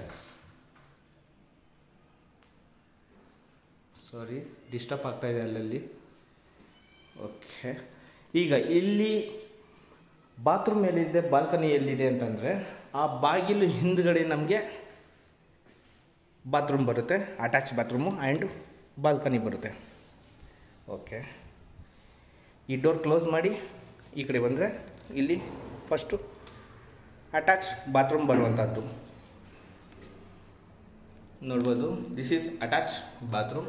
ಸಾರಿ, ಡಿಸ್ಟರ್ಬ್ ಆಗ್ತಾ ಇದೆ ಅಲ್ಲಲ್ಲಿ. ಓಕೆ, ಈಗ ಇಲ್ಲಿ ಬಾತ್ರೂಮ್ ಎಲ್ಲಿದೆ, ಬಾಲ್ಕನಿ ಎಲ್ಲಿದೆ ಅಂತಂದರೆ ಆ ಬಾಗಿಲು ಹಿಂದ್ಗಡೆ ನಮಗೆ ಬಾತ್ರೂಮ್ ಬರುತ್ತೆ, ಅಟ್ಯಾಚ್ ಬಾತ್ರೂಮು ಆ್ಯಂಡ್ ಬಾಲ್ಕನಿ ಬರುತ್ತೆ. ಓಕೆ, ಈ ಡೋರ್ ಕ್ಲೋಸ್ ಮಾಡಿ ಈ ಕಡೆ ಬಂದರೆ ಇಲ್ಲಿ ಫಸ್ಟು ಅಟ್ಯಾಚ್ ಬಾತ್ರೂಮ್ ಬರುವಂಥದ್ದು ನೋಡ್ಬೋದು. This is attach bathroom,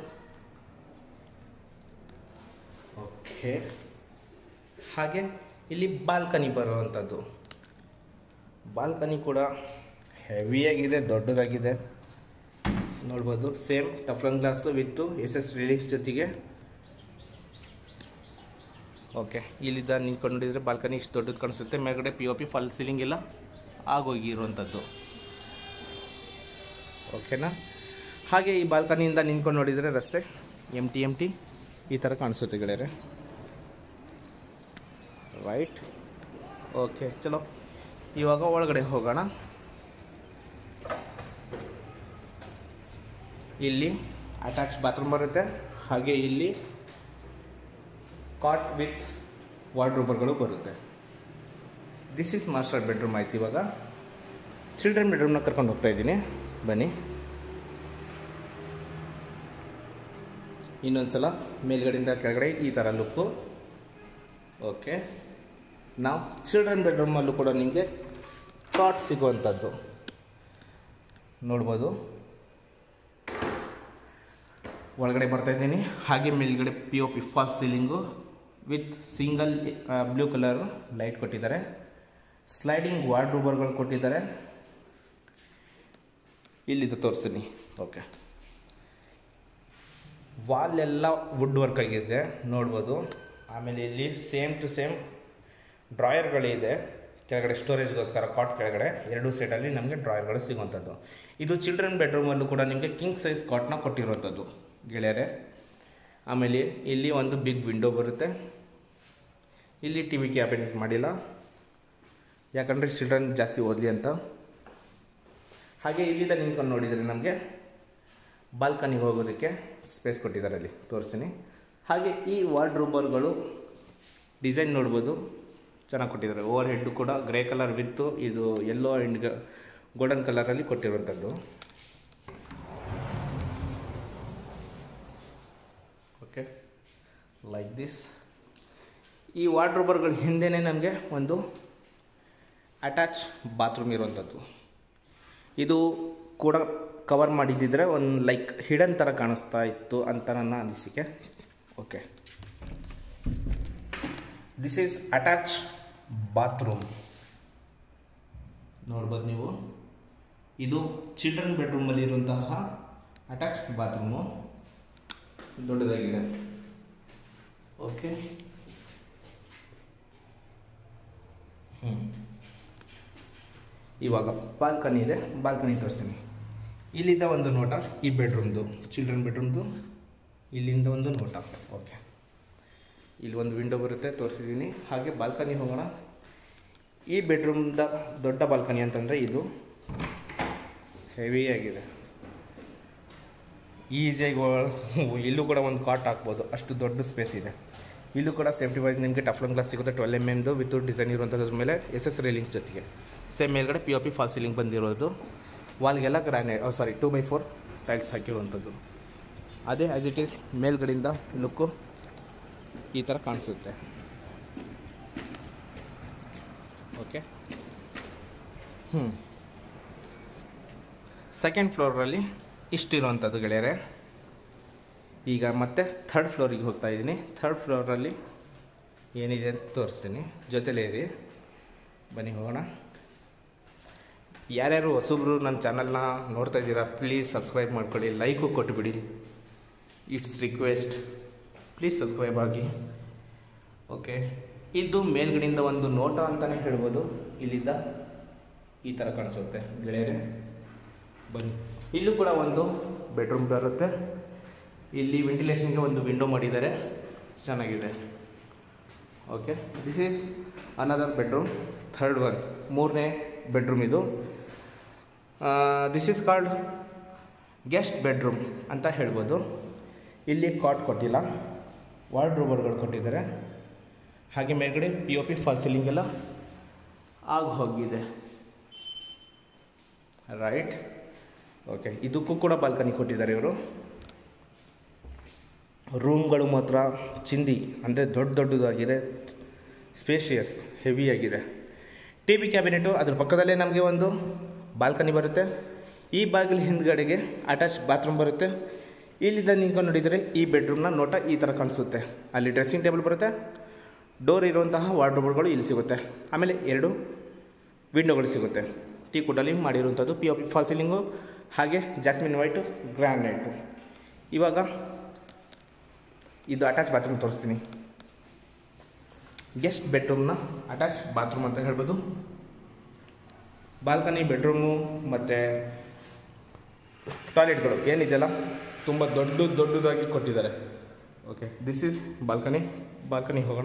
okay. ಹಾಗೆ ಇಲ್ಲಿ ಬಾಲ್ಕನಿ ಬರುವಂಥದ್ದು. ಬಾಲ್ಕನಿ ಕೂಡ ಹೆವಿಯಾಗಿದೆ, ದೊಡ್ಡದಾಗಿದೆ ನೋಡ್ಬೋದು. ಸೇಮ್ ಟಫ್ಲನ್ glass with S S railings ಜೊತೆಗೆ. ಓಕೆ, ಇಲ್ಲಿದ್ದ ನಿಂತ್ಕೊಂಡು ನೋಡಿದರೆ ಬಾಲ್ಕನಿ ಇಷ್ಟು ದೊಡ್ಡದು ಕಾಣಿಸುತ್ತೆ. ಮೇಲ್ಗಡೆ P O P fall ceiling ಎಲ್ಲ ಆಗೋಗಿರುವಂಥದ್ದು, ಓಕೆನಾ. ಹಾಗೆ ಈ ಬಾಲ್ಕನಿಯಿಂದ ನಿಂತ್ಕೊಂಡು ನೋಡಿದರೆ ರಸ್ತೆ ಎಮ್ ಟಿ ಎಮ್ ಟಿ ಈ ಥರ ಕಾಣಿಸುತ್ತೆ ಗೆಳೆಯರೆ, ರೈಟ್. ಓಕೆ, ಚಲೋ ಇವಾಗ ಒಳಗಡೆ ಹೋಗೋಣ. ಇಲ್ಲಿ ಅಟ್ಯಾಚ್ ಬಾತ್ರೂಮ್ ಬರುತ್ತೆ. ಹಾಗೆ ಇಲ್ಲಿ ಕಾಟ್ ವಿತ್ ವಾರ್ಡ್ರೋಬರ್ಗಳು ಬರುತ್ತೆ. ದಿಸ್ ಈಸ್ ಮಾಸ್ಟರ್ ಬೆಡ್ರೂಮ್ ಆಯ್ತು. ಇವಾಗ ಚಿಲ್ಡ್ರನ್ ಬೆಡ್ರೂಮ್ನ ಕರ್ಕೊಂಡು ಹೋಗ್ತಾ ಇದ್ದೀನಿ, ಬನ್ನಿ. ಇನ್ನೊಂದು ಸಲ ಮೇಲ್ಗಡೆಯಿಂದ ಕೆಳಗಡೆ ಈ ಥರ ಲುಕ್ಕು, ಓಕೆ. ನಾವು ಚಿಲ್ಡ್ರನ್ ಬೆಡ್ರೂಮಲ್ಲೂ ಕೂಡ ನಿಮಗೆ ಕಾಟ್ ಸಿಗುವಂಥದ್ದು ನೋಡ್ಬೋದು. ಒಳಗಡೆ ಬರ್ತಾಯಿದ್ದೀನಿ. ಹಾಗೆ ಮೇಲ್ಗಡೆ P O P false ceiling with single blue colour light ಕೊಟ್ಟಿದ್ದಾರೆ. ಸ್ಲೈಡಿಂಗ್ ವಾರ್ಡ್ರೋಬರ್ಗಳು ಕೊಟ್ಟಿದ್ದಾರೆ. ಇಲ್ಲಿದ್ದು ತೋರಿಸ್ತೀನಿ, ಓಕೆ. ವಾಲ್ ಎಲ್ಲ ವುಡ್ ವರ್ಕ್ ಆಗಿದೆ ನೋಡ್ಬೋದು. ಆಮೇಲೆ ಇಲ್ಲಿ ಸೇಮ್ ಟು ಸೇಮ್ ಡ್ರಾಯರ್ಗಳಿದೆ ಕೆಳಗಡೆ ಸ್ಟೋರೇಜ್ಗೋಸ್ಕರ. ಕಾಟ್ ಕೆಳಗಡೆ ಎರಡೂ ಸೈಡಲ್ಲಿ ನಮಗೆ ಡ್ರಾಯರ್ಗಳು ಸಿಗುವಂಥದ್ದು. ಇದು ಚಿಲ್ಡ್ರನ್ ಬೆಡ್ರೂಮಲ್ಲೂ ಕೂಡ ನಿಮಗೆ ಕಿಂಗ್ ಸೈಜ್ ಕಾಟ್ನ ಕೊಟ್ಟಿರುವಂಥದ್ದು ಗೆಳೆಯರೆ. ಆಮೇಲೆ ಇಲ್ಲಿ ಒಂದು ಬಿಗ್ ವಿಂಡೋ ಬರುತ್ತೆ. ಇಲ್ಲಿ ಟಿ ವಿ ಕ್ಯಾಬಿನೆಟ್ ಮಾಡಿಲ್ಲ, ಯಾಕಂದರೆ ಚಿಲ್ಡ್ರನ್ ಜಾಸ್ತಿ ಓದಲಿ ಅಂತ. ಹಾಗೆ ಇಲ್ಲಿಂದ ನಿಂತ್ಕೊಂಡು ನೋಡಿದರೆ ನಮಗೆ ಬಾಲ್ಕನಿಗೆ ಹೋಗೋದಕ್ಕೆ ಸ್ಪೇಸ್ ಕೊಟ್ಟಿದ್ದಾರೆ, ಅಲ್ಲಿ ತೋರಿಸ್ತೀನಿ. ಹಾಗೆ ಈ ವಾರ್ಡ್ರೋಬರ್ಗಳು ಡಿಸೈನ್ ನೋಡ್ಬೋದು, ಚೆನ್ನಾಗಿ ಕೊಟ್ಟಿದ್ದಾರೆ. ಓವರ್ ಹೆಡ್ಡು ಕೂಡ ಗ್ರೇ ಕಲರ್ ವಿತ್ತು ಇದು ಯೆಲ್ಲೋ ಆ್ಯಂಡ್ ಗೋಲ್ಡನ್ ಕಲರಲ್ಲಿ ಕೊಟ್ಟಿರುವಂಥದ್ದು, ಓಕೆ. Like this. ಈ ವಾರ್ಡ್ರೋಬರ್ಗಳ ಹಿಂದೆಯೇ ನಮಗೆ ಒಂದು ಅಟ್ಯಾಚ್ ಬಾತ್ರೂಮ್ ಇರುವಂಥದ್ದು. ಇದು ಕೂಡ ಕವರ್ ಮಾಡಿದ್ದಿದ್ರೆ ಒಂದು ಲೈಕ್ ಹಿಡನ್ ಥರ ಕಾಣಿಸ್ತಾ ಇತ್ತು ಅಂತ ನನ್ನ ಅನಿಸಿಕೆ, okay. This is attach bathroom ನೋಡ್ಬೋದು ನೀವು. ಇದು ಚಿಲ್ಡ್ರನ್ ಬೆಡ್ರೂಮಲ್ಲಿ ಇರುವಂತಹ ಅಟ್ಯಾಚ್ ಬಾತ್ರೂಮು ದೊಡ್ಡದಾಗಿದೆ. ಓಕೆ, ಹ್ಞೂ ಇವಾಗ ಬಾಲ್ಕನಿ ಇದೆ, ಬಾಲ್ಕನಿ ತೋರಿಸ್ತೀನಿ. ಇಲ್ಲಿಂದ ಒಂದು ನೋಟ ಈ ಬೆಡ್ರೂಮ್ದು, ಚಿಲ್ಡ್ರನ್ ಬೆಡ್ರೂಮ್ದು, ಇಲ್ಲಿಂದ ಒಂದು ನೋಟ. ಓಕೆ, ಇಲ್ಲಿ ಒಂದು ವಿಂಡೋ ಬರುತ್ತೆ, ತೋರಿಸಿದ್ದೀನಿ. ಹಾಗೆ ಬಾಲ್ಕನಿ ಹೋಗೋಣ. ಈ ಬೆಡ್ರೂಮ್ದ ದೊಡ್ಡ ಬಾಲ್ಕನಿ ಅಂತಂದರೆ ಇದು ಹೆವಿಯಾಗಿದೆ. ಈಸಿಯಾಗಿ ಇಲ್ಲೂ ಕೂಡ ಒಂದು ಕಾಟ್ ಹಾಕ್ಬೋದು, ಅಷ್ಟು ದೊಡ್ಡ ಸ್ಪೇಸ್ ಇದೆ. ಇಲ್ಲೂ ಕೂಡ ಸೇಫ್ಟಿ ವೈಸ್ ನಿಮಗೆ ಟಫ್ಲನ್ ಗ್ಲಾಸ್ ಸಿಗುತ್ತೆ, ಟ್ವೆಲ್ ಎಮ್ ಎಮ್ದು ವಿತ್ ಡಿಸೈನ್ ಇರುವಂಥದ್ರ ಮೇಲೆ ಎಸ್ ಎಸ್ ರೇಲಿಂಗ್ಸ್ ಜೊತೆಗೆ. ಸೇಮ್ ಮೇಲ್ಗಡೆ P O P fall ceiling ಬಂದಿರೋದು. ವಾಲ್ಗೆಲ್ಲ granite sorry two by four tiles ಹಾಕಿರುವಂಥದ್ದು. ಅದೇ ಆ್ಯಸ್ ಇಟ್ ಈಸ್ ಮೇಲ್ಗಡೆಯಿಂದ ಲುಕ್ಕು ಈ ಥರ ಕಾಣಿಸುತ್ತೆ. ಓಕೆ, ಹ್ಞೂ ಸೆಕೆಂಡ್ ಫ್ಲೋರಲ್ಲಿ ಇಷ್ಟಿರುವಂಥದ್ದು ಗೆಳೆಯರೆ. ಈಗ ಮತ್ತೆ ಥರ್ಡ್ ಫ್ಲೋರಿಗೆ ಹೋಗ್ತಾ ಇದ್ದೀನಿ. ಥರ್ಡ್ ಫ್ಲೋರಲ್ಲಿ ಏನಿದೆ ಅಂತ ತೋರಿಸ್ತೀನಿ, ಜೊತೆಲೇ ಇರಿ, ಬನ್ನಿ ಹೋಗೋಣ. ಯಾರ್ಯಾರು ಹೊಸಬ್ರು ನನ್ನ ಚಾನಲ್ನ ನೋಡ್ತಾ ಇದ್ದೀರಾ, ಪ್ಲೀಸ್ ಸಬ್ಸ್ಕ್ರೈಬ್ ಮಾಡ್ಕೊಳ್ಳಿ, ಲೈಕು ಕೊಟ್ಟುಬಿಡಿ. ಇಟ್ಸ್ ರಿಕ್ವೆಸ್ಟ್, ಪ್ಲೀಸ್ ಸಬ್ಸ್ಕ್ರೈಬ್ ಆಗಿ. ಓಕೆ, ಇದು ಮೇಲ್ಗಡೆಯಿಂದ ಒಂದು ನೋಟ ಅಂತಲೇ ಹೇಳ್ಬೋದು. ಇಲ್ಲಿಂದ ಈ ಥರ ಕಾಣಿಸುತ್ತೆ ಗೆಳೆಯರೆ, ಬನ್ನಿ. ಇಲ್ಲೂ ಕೂಡ ಒಂದು ಬೆಡ್ರೂಮ್ ಬರುತ್ತೆ. ಇಲ್ಲಿ ವೆಂಟಿಲೇಷನ್ಗೆ ಒಂದು ವಿಂಡೋ ಮಾಡಿದ್ದಾರೆ, ಚೆನ್ನಾಗಿದೆ. Okay, this is another bedroom, third one, ಮೂರನೇ ಬೆಡ್ರೂಮ್ ಇದು. This is called guest bedroom ಅಂತ ಹೇಳ್ಬೋದು. ಇಲ್ಲಿ ಕಾಟ್ ಕೊಟ್ಟಿಲ್ಲ, ವಾರ್ಡ್ರೋಬರ್ಗಳು ಕೊಟ್ಟಿದ್ದಾರೆ. ಹಾಗೆ ಮೇಲ್ಗಡೆ P O P fall ceiling ಎಲ್ಲ ಆಗಿ ಹೋಗಿದೆ, ರೈಟ್. ಓಕೆ, ಇದಕ್ಕೂ ಕೂಡ ಬಾಲ್ಕನಿ ಕೊಟ್ಟಿದ್ದಾರೆ ಇವರು. ರೂಮ್ಗಳು ಮಾತ್ರ ಚಿಂದಿ ಅಂದರೆ ದೊಡ್ಡ ದೊಡ್ಡದಾಗಿದೆ, ಸ್ಪೇಷಿಯಸ್, ಹೆವಿಯಾಗಿದೆ. ಟಿ ವಿ ಕ್ಯಾಬಿನೆಟು, ಅದ್ರ ಪಕ್ಕದಲ್ಲೇ ನಮಗೆ ಒಂದು ಬಾಲ್ಕನಿ ಬರುತ್ತೆ. ಈ ಬಾಗಿಲು ಹಿಂದ್ಗಡೆಗೆ ಅಟ್ಯಾಚ್ ಬಾತ್ರೂಮ್ ಬರುತ್ತೆ. ಇಲ್ಲಿಂದ ನಿಂತ್ಕೊಂಡು ನೋಡಿದರೆ ಈ ಬೆಡ್ರೂಮ್ನ ನೋಟ ಈ ಥರ ಕಾಣಿಸುತ್ತೆ. ಅಲ್ಲಿ ಡ್ರೆಸ್ಸಿಂಗ್ ಟೇಬಲ್ ಬರುತ್ತೆ, ಡೋರ್ ಇರುವಂತಹ ವಾರ್ಡ್ರೋಬ್ಗಳು ಇಲ್ಲಿ ಸಿಗುತ್ತೆ. ಆಮೇಲೆ ಎರಡು ವಿಂಡೋಗಳು ಸಿಗುತ್ತೆ. ಟೀ ಕುಡ್ಡಲ್ಲಿ ಮಾಡಿರುವಂಥದ್ದು, P O P false ceiling, ಹಾಗೆ ಜಾಸ್ಮಿನ್ ವೈಟು, ಗ್ರಾನೈಟು. ಇವಾಗ ಇದು ಅಟ್ಯಾಚ್ ಬಾತ್ರೂಮ್ ತೋರಿಸ್ತೀನಿ. ಗೆಸ್ಟ್ ಬೆಡ್ರೂಮ್ನ ಅಟ್ಯಾಚ್ ಬಾತ್ರೂಮ್ ಅಂತ ಹೇಳ್ಬೋದು. ಬಾಲ್ಕನಿ, ಬೆಡ್ರೂಮು ಮತ್ತು ಟಾಯ್ಲೆಟ್ಗಳು ಏನಿದೆಯಲ್ಲ ತುಂಬ ದೊಡ್ಡ ದೊಡ್ಡದಾಗಿ ಕೊಟ್ಟಿದ್ದಾರೆ. Okay, this is balcony. Balcony ಹೋಗೋಣ.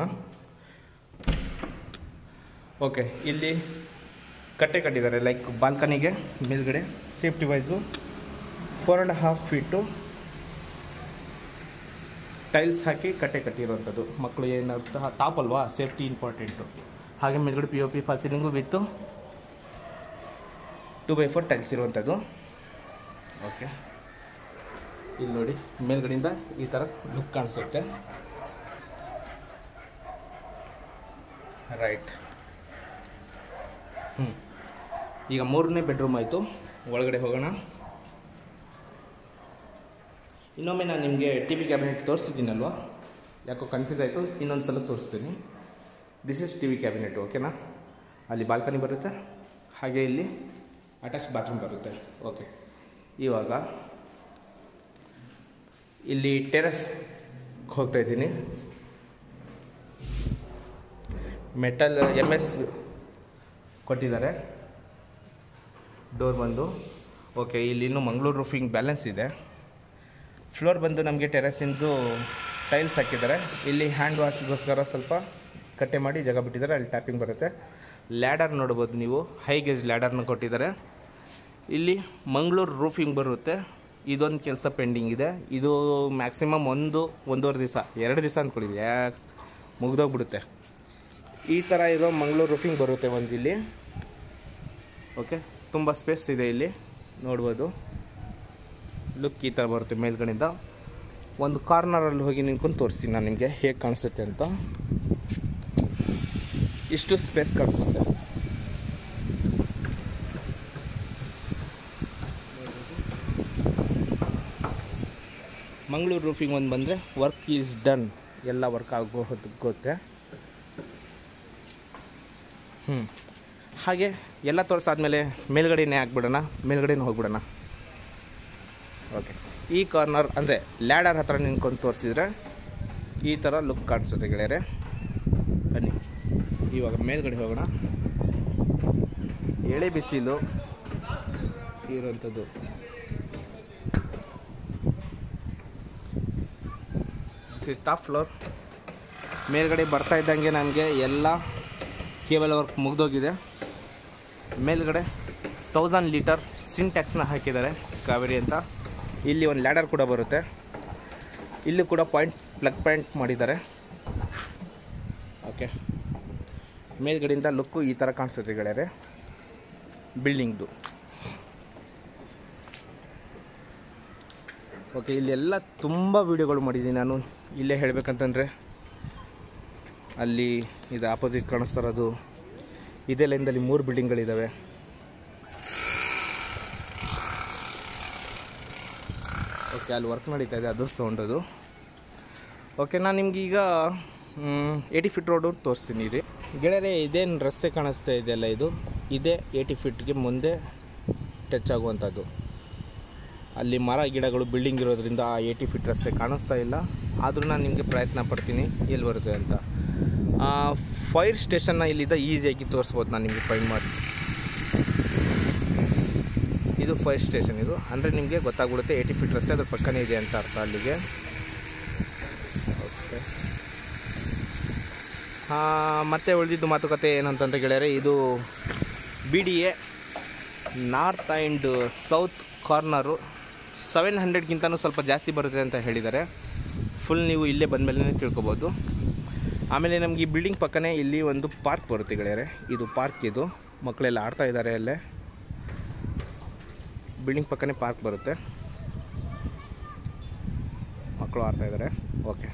ಓಕೆ, ಇಲ್ಲಿ ಕಟ್ಟೆ ಕಟ್ಟಿದ್ದಾರೆ, ಲೈಕ್ ಬಾಲ್ಕನಿಗೆ ಮೇಲ್ಗಡೆ safety wise four and half feet tiles ಹಾಕಿ ಕಟ್ಟೆ ಕಟ್ಟಿರುವಂಥದ್ದು. ಮಕ್ಕಳು ಏನಾಗುತ್ತೆ ಟಾಪ್ ಅಲ್ವಾ, ಸೇಫ್ಟಿ ಇಂಪಾರ್ಟೆಂಟು. ಹಾಗೆ ಮೇಲ್ಗಡೆ P O P false ceiling with two by four tiles ಇರುವಂಥದ್ದು. ಓಕೆ, ಇಲ್ಲಿ ನೋಡಿ ಮೇಲ್ಗಡೆಯಿಂದ ಈ ಥರ ಲುಕ್ ಕಾಣಿಸುತ್ತೆ, ರೈಟ್. ಹ್ಞೂ ಈಗ ಮೂರನೇ ಬೆಡ್ರೂಮ್ ಆಯಿತು. ಒಳಗಡೆ ಹೋಗೋಣ. ಇನ್ನೊಮ್ಮೆ ನಾನು ನಿಮಗೆ ಟಿ ವಿ ಕ್ಯಾಬಿನೆಟ್ ತೋರಿಸಿದ್ದೀನಲ್ವ, ಯಾಕೋ ಕನ್ಫ್ಯೂಸ್ ಆಯಿತು, ಇನ್ನೊಂದು ಸಲ ತೋರಿಸ್ತೀನಿ. This is T V cabinet, ಓಕೆನಾ. ಅಲ್ಲಿ ಬಾಲ್ಕನಿ ಬರುತ್ತೆ, ಹಾಗೆ ಇಲ್ಲಿ ಅಟ್ಯಾಚ್ ಬಾತ್ರೂಮ್ ಬರುತ್ತೆ. ಓಕೆ, ಇವಾಗ ಇಲ್ಲಿ ಟೆರೆಸ್ ಹೋಗ್ತಾ ಇದ್ದೀನಿ. ಮೆಟಲ್ ಎಮ್ ಎಸ್ ಕೊಟ್ಟಿದ್ದಾರೆ, ಡೋರ್ ಬಂದು. ಓಕೆ, ಇಲ್ಲಿ ಇನ್ನೂ ಮಂಗಳೂರು ರೂಫಿಂಗ್ ಬ್ಯಾಲೆನ್ಸ್ ಇದೆ. ಫ್ಲೋರ್ ಬಂದು ನಮಗೆ ಟೆರೆಸಿಂದು ಟೈಲ್ಸ್ ಹಾಕಿದ್ದಾರೆ. ಇಲ್ಲಿ ಹ್ಯಾಂಡ್ ವಾಶ್ಗೋಸ್ಕರ ಸ್ವಲ್ಪ ಕಟ್ಟೆ ಮಾಡಿ ಜಾಗ ಬಿಟ್ಟಿದ್ದಾರೆ, ಅಲ್ಲಿ ಟ್ಯಾಪಿಂಗ್ ಬರುತ್ತೆ. ಲ್ಯಾಡರ್ ನೋಡ್ಬೋದು ನೀವು, ಹೈ ಗೇಜ್ ಲ್ಯಾಡರ್ನ ಕೊಟ್ಟಿದ್ದಾರೆ. ಇಲ್ಲಿ ಮಂಗಳೂರು ರೂಫಿಂಗ್ ಬರುತ್ತೆ. ಇದೊಂದು ಕೆಲಸ ಪೆಂಡಿಂಗ್ ಇದೆ. ಇದು ಮ್ಯಾಕ್ಸಿಮಮ್ ಒಂದು ಒಂದೂವರೆ ದಿವಸ ಎರಡು ದಿವಸ ಅಂದ್ಕೊಳ್ಳಿ, ಯಾಕೆ ಮುಗ್ದೋಗ್ಬಿಡುತ್ತೆ. ಈ ಥರ ಇರೋ ಮಂಗಳೂರು ರೂಫಿಂಗ್ ಬರುತ್ತೆ ಒಂದು ಇಲ್ಲಿ. ಓಕೆ, ತುಂಬ ಸ್ಪೇಸ್ ಇದೆ ಇಲ್ಲಿ ನೋಡ್ಬೋದು. ಲುಕ್ ಈ ಥರ ಬರುತ್ತೆ ಮೇಲ್ಗಡೆಯಿಂದ. ಒಂದು ಕಾರ್ನರಲ್ಲಿ ಹೋಗಿ ನಿಂತ್ಕೊಂಡು ತೋರಿಸ್ತೀನಿ ನಾನು ನಿಮಗೆ ಹೇಗೆ ಕಾಣಿಸುತ್ತೆ ಅಂತ. ಇಷ್ಟು ಸ್ಪೇಸ್ ಕಾಣಿಸುತ್ತೆ. ಮಂಗಳೂರು ರೂಫಿಂಗ್ ಒಂದು ಬಂದರೆ ವರ್ಕ್ ಈಸ್ ಡನ್, ಎಲ್ಲ ವರ್ಕ್ ಆಗೋ ಗೊತ್ತೆ. ಹ್ಞೂ ಹಾಗೆ ಎಲ್ಲ ತೋರಿಸಾದ್ಮೇಲೆ ಮೇಲ್ಗಡೆನೇ ಹಾಕ್ಬಿಡೋಣ, ಮೇಲ್ಗಡೆನೇ ಹೋಗ್ಬಿಡೋಣ. ಓಕೆ, ಈ ಕಾರ್ನರ್ ಅಂದರೆ ಲ್ಯಾಡರ್ ಹತ್ರ ನಿಂತ್ಕೊಂಡು ತೋರಿಸಿದ್ರೆ ಈ ಥರ ಲುಕ್ ಕಾಣಿಸುತ್ತೆ ಗೆಳೆಯರೆ. ಬನ್ನಿ ಇವಾಗ ಮೇಲ್ಗಡೆ ಹೋಗೋಣ. ಎಳೆ ಬಿಸಿಲು ಇರುವಂಥದ್ದು. This is top floor. ಮೇಲ್ಗಡೆ ಬರ್ತಾ ಇದ್ದಂಗೆ ನಮಗೆ ಎಲ್ಲ ಕೇಬಲ್ ವರ್ಕ್ ಮುಗಿದೋಗಿದೆ. ಮೇಲ್ಗಡೆ ತೌಸಂಡ್ ಲೀಟರ್ ಸಿಂಟ್ಯಾಕ್ಸ್ನ ಹಾಕಿದ್ದಾರೆ ಕಾವೇರಿ ಅಂತ. ಇಲ್ಲಿ ಒಂದು ಲ್ಯಾಡರ್ ಕೂಡ ಬರುತ್ತೆ. ಇಲ್ಲಿ ಕೂಡ ಪಾಯಿಂಟ್ ಪ್ಲಗ್ ಪಾಯಿಂಟ್ ಮಾಡಿದ್ದಾರೆ. ಓಕೆ, ಮೇಲ್ಗಡೆಯಿಂದ ಲುಕ್ಕು ಈ ಥರ ಕಾಣಿಸುತ್ತೆ ಗೆಳೆಯರೆ ಬಿಲ್ಡಿಂಗ್ದು. ಓಕೆ, ಇಲ್ಲೆಲ್ಲ ತುಂಬ ವೀಡಿಯೋಗಳು ಮಾಡಿದ್ದೀನಿ ನಾನು. ಇಲ್ಲೇ ಹೇಳಬೇಕಂತಂದರೆ ಅಲ್ಲಿ ಇದು ಆಪೋಸಿಟ್ ಕಾಣಿಸ್ತಾ ಇರೋದು ಇದೇ ಲೈನ್ದಲ್ಲಿ ಮೂರು ಬಿಲ್ಡಿಂಗ್ಗಳಿದ್ದಾವೆ. ಓಕೆ, ಅಲ್ಲಿ ವರ್ಕ್ ನಡೀತಾ ಇದೆ, ಅದು ಸೌಂಡ್ ಅದು. ಓಕೆ, ನಾನು ನಿಮ್ಗೆ ಈಗ ಏಯ್ಟಿ ಫೀಟ್ ರೋಡು ತೋರಿಸ್ತೀನಿ ರೀ ಗೆಳೆಯರೆ. ಇದೇನು ರಸ್ತೆ ಕಾಣಿಸ್ತಾ ಇದೆಯಲ್ಲ, ಇದು ಇದೇ ಏಯ್ಟಿ ಫೀಟ್ಗೆ ಮುಂದೆ ಟಚ್ ಆಗುವಂಥದ್ದು. ಅಲ್ಲಿ ಮರ ಗಿಡಗಳು ಬಿಲ್ಡಿಂಗ್ ಇರೋದ್ರಿಂದ ಆ ಏಯ್ಟಿ ಫೀಟ್ ರಸ್ತೆ ಕಾಣಿಸ್ತಾ ಇಲ್ಲ. ಆದರೂ ನಾನು ನಿಮಗೆ ಪ್ರಯತ್ನ ಪಡ್ತೀನಿ ಎಲ್ಲಿ ಬರುತ್ತೆ ಅಂತ. ಫೈರ್ ಸ್ಟೇಷನ್ನ ಇಲ್ಲಿದ್ದ ಈಸಿಯಾಗಿ ತೋರಿಸ್ಬೋದು ನಾನು ನಿಮಗೆ ಫೈಂಡ್ ಮಾಡಿ. ಇದು ಫೈರ್ ಸ್ಟೇಷನ್. ಇದು ಅಂದರೆ ನಿಮಗೆ ಗೊತ್ತಾಗ್ಬಿಡುತ್ತೆ ಏಯ್ಟಿ ಫೀಟ್ ರಸ್ತೆ ಅದ್ರ ಪಕ್ಕನೇ ಇದೆ ಅಂತ ಅರ್ಥ ಅಲ್ಲಿಗೆ. ಓಕೆ, ಮತ್ತು ಉಳಿದಿದ್ದು ಮಾತುಕತೆ ಏನಂತಂದರೆ ಗೆಳೆಯರೆ, ಇದು B D A north and south corner seven ಹಂಡ್ರೆಡ್ಗಿಂತನೂ ಸ್ವಲ್ಪ ಜಾಸ್ತಿ ಬರುತ್ತೆ ಅಂತ ಹೇಳಿದ್ದಾರೆ. ಫುಲ್ ನೀವು ಇಲ್ಲೇ ಬಂದ ಮೇಲೆ ತಿಳ್ಕೊಬೋದು. ಆಮೇಲೆ ನಮಗೆ ಈ ಬಿಲ್ಡಿಂಗ್ ಪಕ್ಕನೇ ಇಲ್ಲಿ ಒಂದು ಪಾರ್ಕ್ ಬರುತ್ತೆ ಗೆಳೆಯರೆ. ಇದು ಪಾರ್ಕ್, ಇದು ಮಕ್ಕಳೆಲ್ಲ ಆಡ್ತಾ ಇದ್ದಾರೆ ಅಲ್ಲೇ. ಬಿಲ್ಡಿಂಗ್ ಪಕ್ಕನೇ ಪಾರ್ಕ್ ಬರುತ್ತೆ, ಮಕ್ಕಳು ಆಡ್ತಾ ಇದ್ದಾರೆ. ಓಕೆ,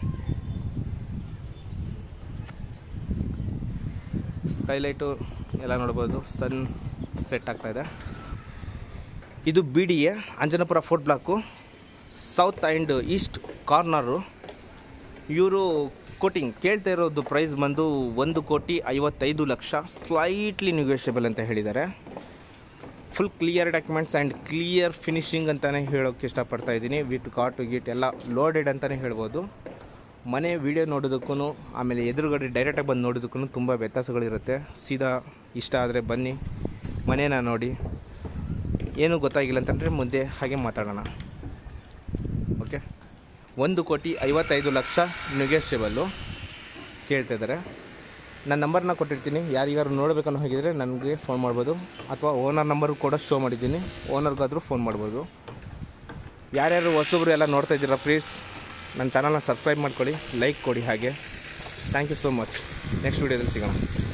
ಸ್ಕೈಲೈಟು ಎಲ್ಲ ನೋಡ್ಬೋದು. ಸನ್ ಸೆಟ್ ಆಗ್ತಾಯಿದೆ. ಇದು B D A Anjanapura fourth block south and east corner. ಇವರು ಕೋಟಿಂಗ್ ಕೇಳ್ತಾ ಇರೋದು ಪ್ರೈಸ್ ಬಂದು ಒಂದು ಕೋಟಿ ಐವತ್ತೈದು ಲಕ್ಷ, ಸ್ಲೈಟ್ಲಿ ನೆಗೋಷಿಯಬಲ್ ಅಂತ ಹೇಳಿದ್ದಾರೆ. Full clear documents and clear finishing ಅಂತಲೇ ಹೇಳೋಕ್ಕೆ ಇಷ್ಟಪಡ್ತಾ ಇದ್ದೀನಿ. ವಿತ್ ಕಾಟು ಗೀಟ್ ಎಲ್ಲ ಲೋಡೆಡ್ ಅಂತಲೇ ಹೇಳ್ಬೋದು. ಮನೆ ವೀಡಿಯೋ ನೋಡೋದಕ್ಕೂ ಆಮೇಲೆ ಎದುರುಗಡೆ ಡೈರೆಕ್ಟಾಗಿ ಬಂದು ನೋಡೋದಕ್ಕೂ ತುಂಬ ವ್ಯತ್ಯಾಸಗಳಿರುತ್ತೆ. ಸೀದಾ ಇಷ್ಟ ಆದರೆ ಬನ್ನಿ, ಮನೇನ ನೋಡಿ. ಏನೂ ಗೊತ್ತಾಗಿಲ್ಲ ಅಂತಂದರೆ ಮುಂದೆ ಹಾಗೆ ಮಾತಾಡೋಣ. ಓಕೆ, ಒಂದು ಕೋಟಿ ಐವತ್ತೈದು ಲಕ್ಷ ನೆಗೋಷಿಯಬಲ್ಲು ಕೇಳ್ತಾಯಿದ್ದಾರೆ. ನನ್ನ ನಂಬರ್ನ ಕೊಟ್ಟಿರ್ತೀನಿ. ಯಾರಿಗಾರು ನೋಡಬೇಕನ್ನೋ ಹಾಗಿದ್ರೆ ನನಗೆ ಫೋನ್ ಮಾಡ್ಬೋದು, ಅಥವಾ ಓನರ್ ನಂಬರು ಕೂಡ ಶೋ ಮಾಡಿದ್ದೀನಿ, ಓನರ್ಗಾದರೂ ಫೋನ್ ಮಾಡ್ಬೋದು. ಯಾರ್ಯಾರು ಹೊಸಬ್ರು ಎಲ್ಲ ನೋಡ್ತಾ ಇದ್ದೀರಾ, ಪ್ಲೀಸ್ ನನ್ನ ಚಾನಲ್ನ ಸಬ್ಸ್ಕ್ರೈಬ್ ಮಾಡ್ಕೊಳ್ಳಿ, ಲೈಕ್ ಕೊಡಿ. ಹಾಗೆ thank you so much. Next ವೀಡಿಯೋದಲ್ಲಿ ಸಿಗೋಣ.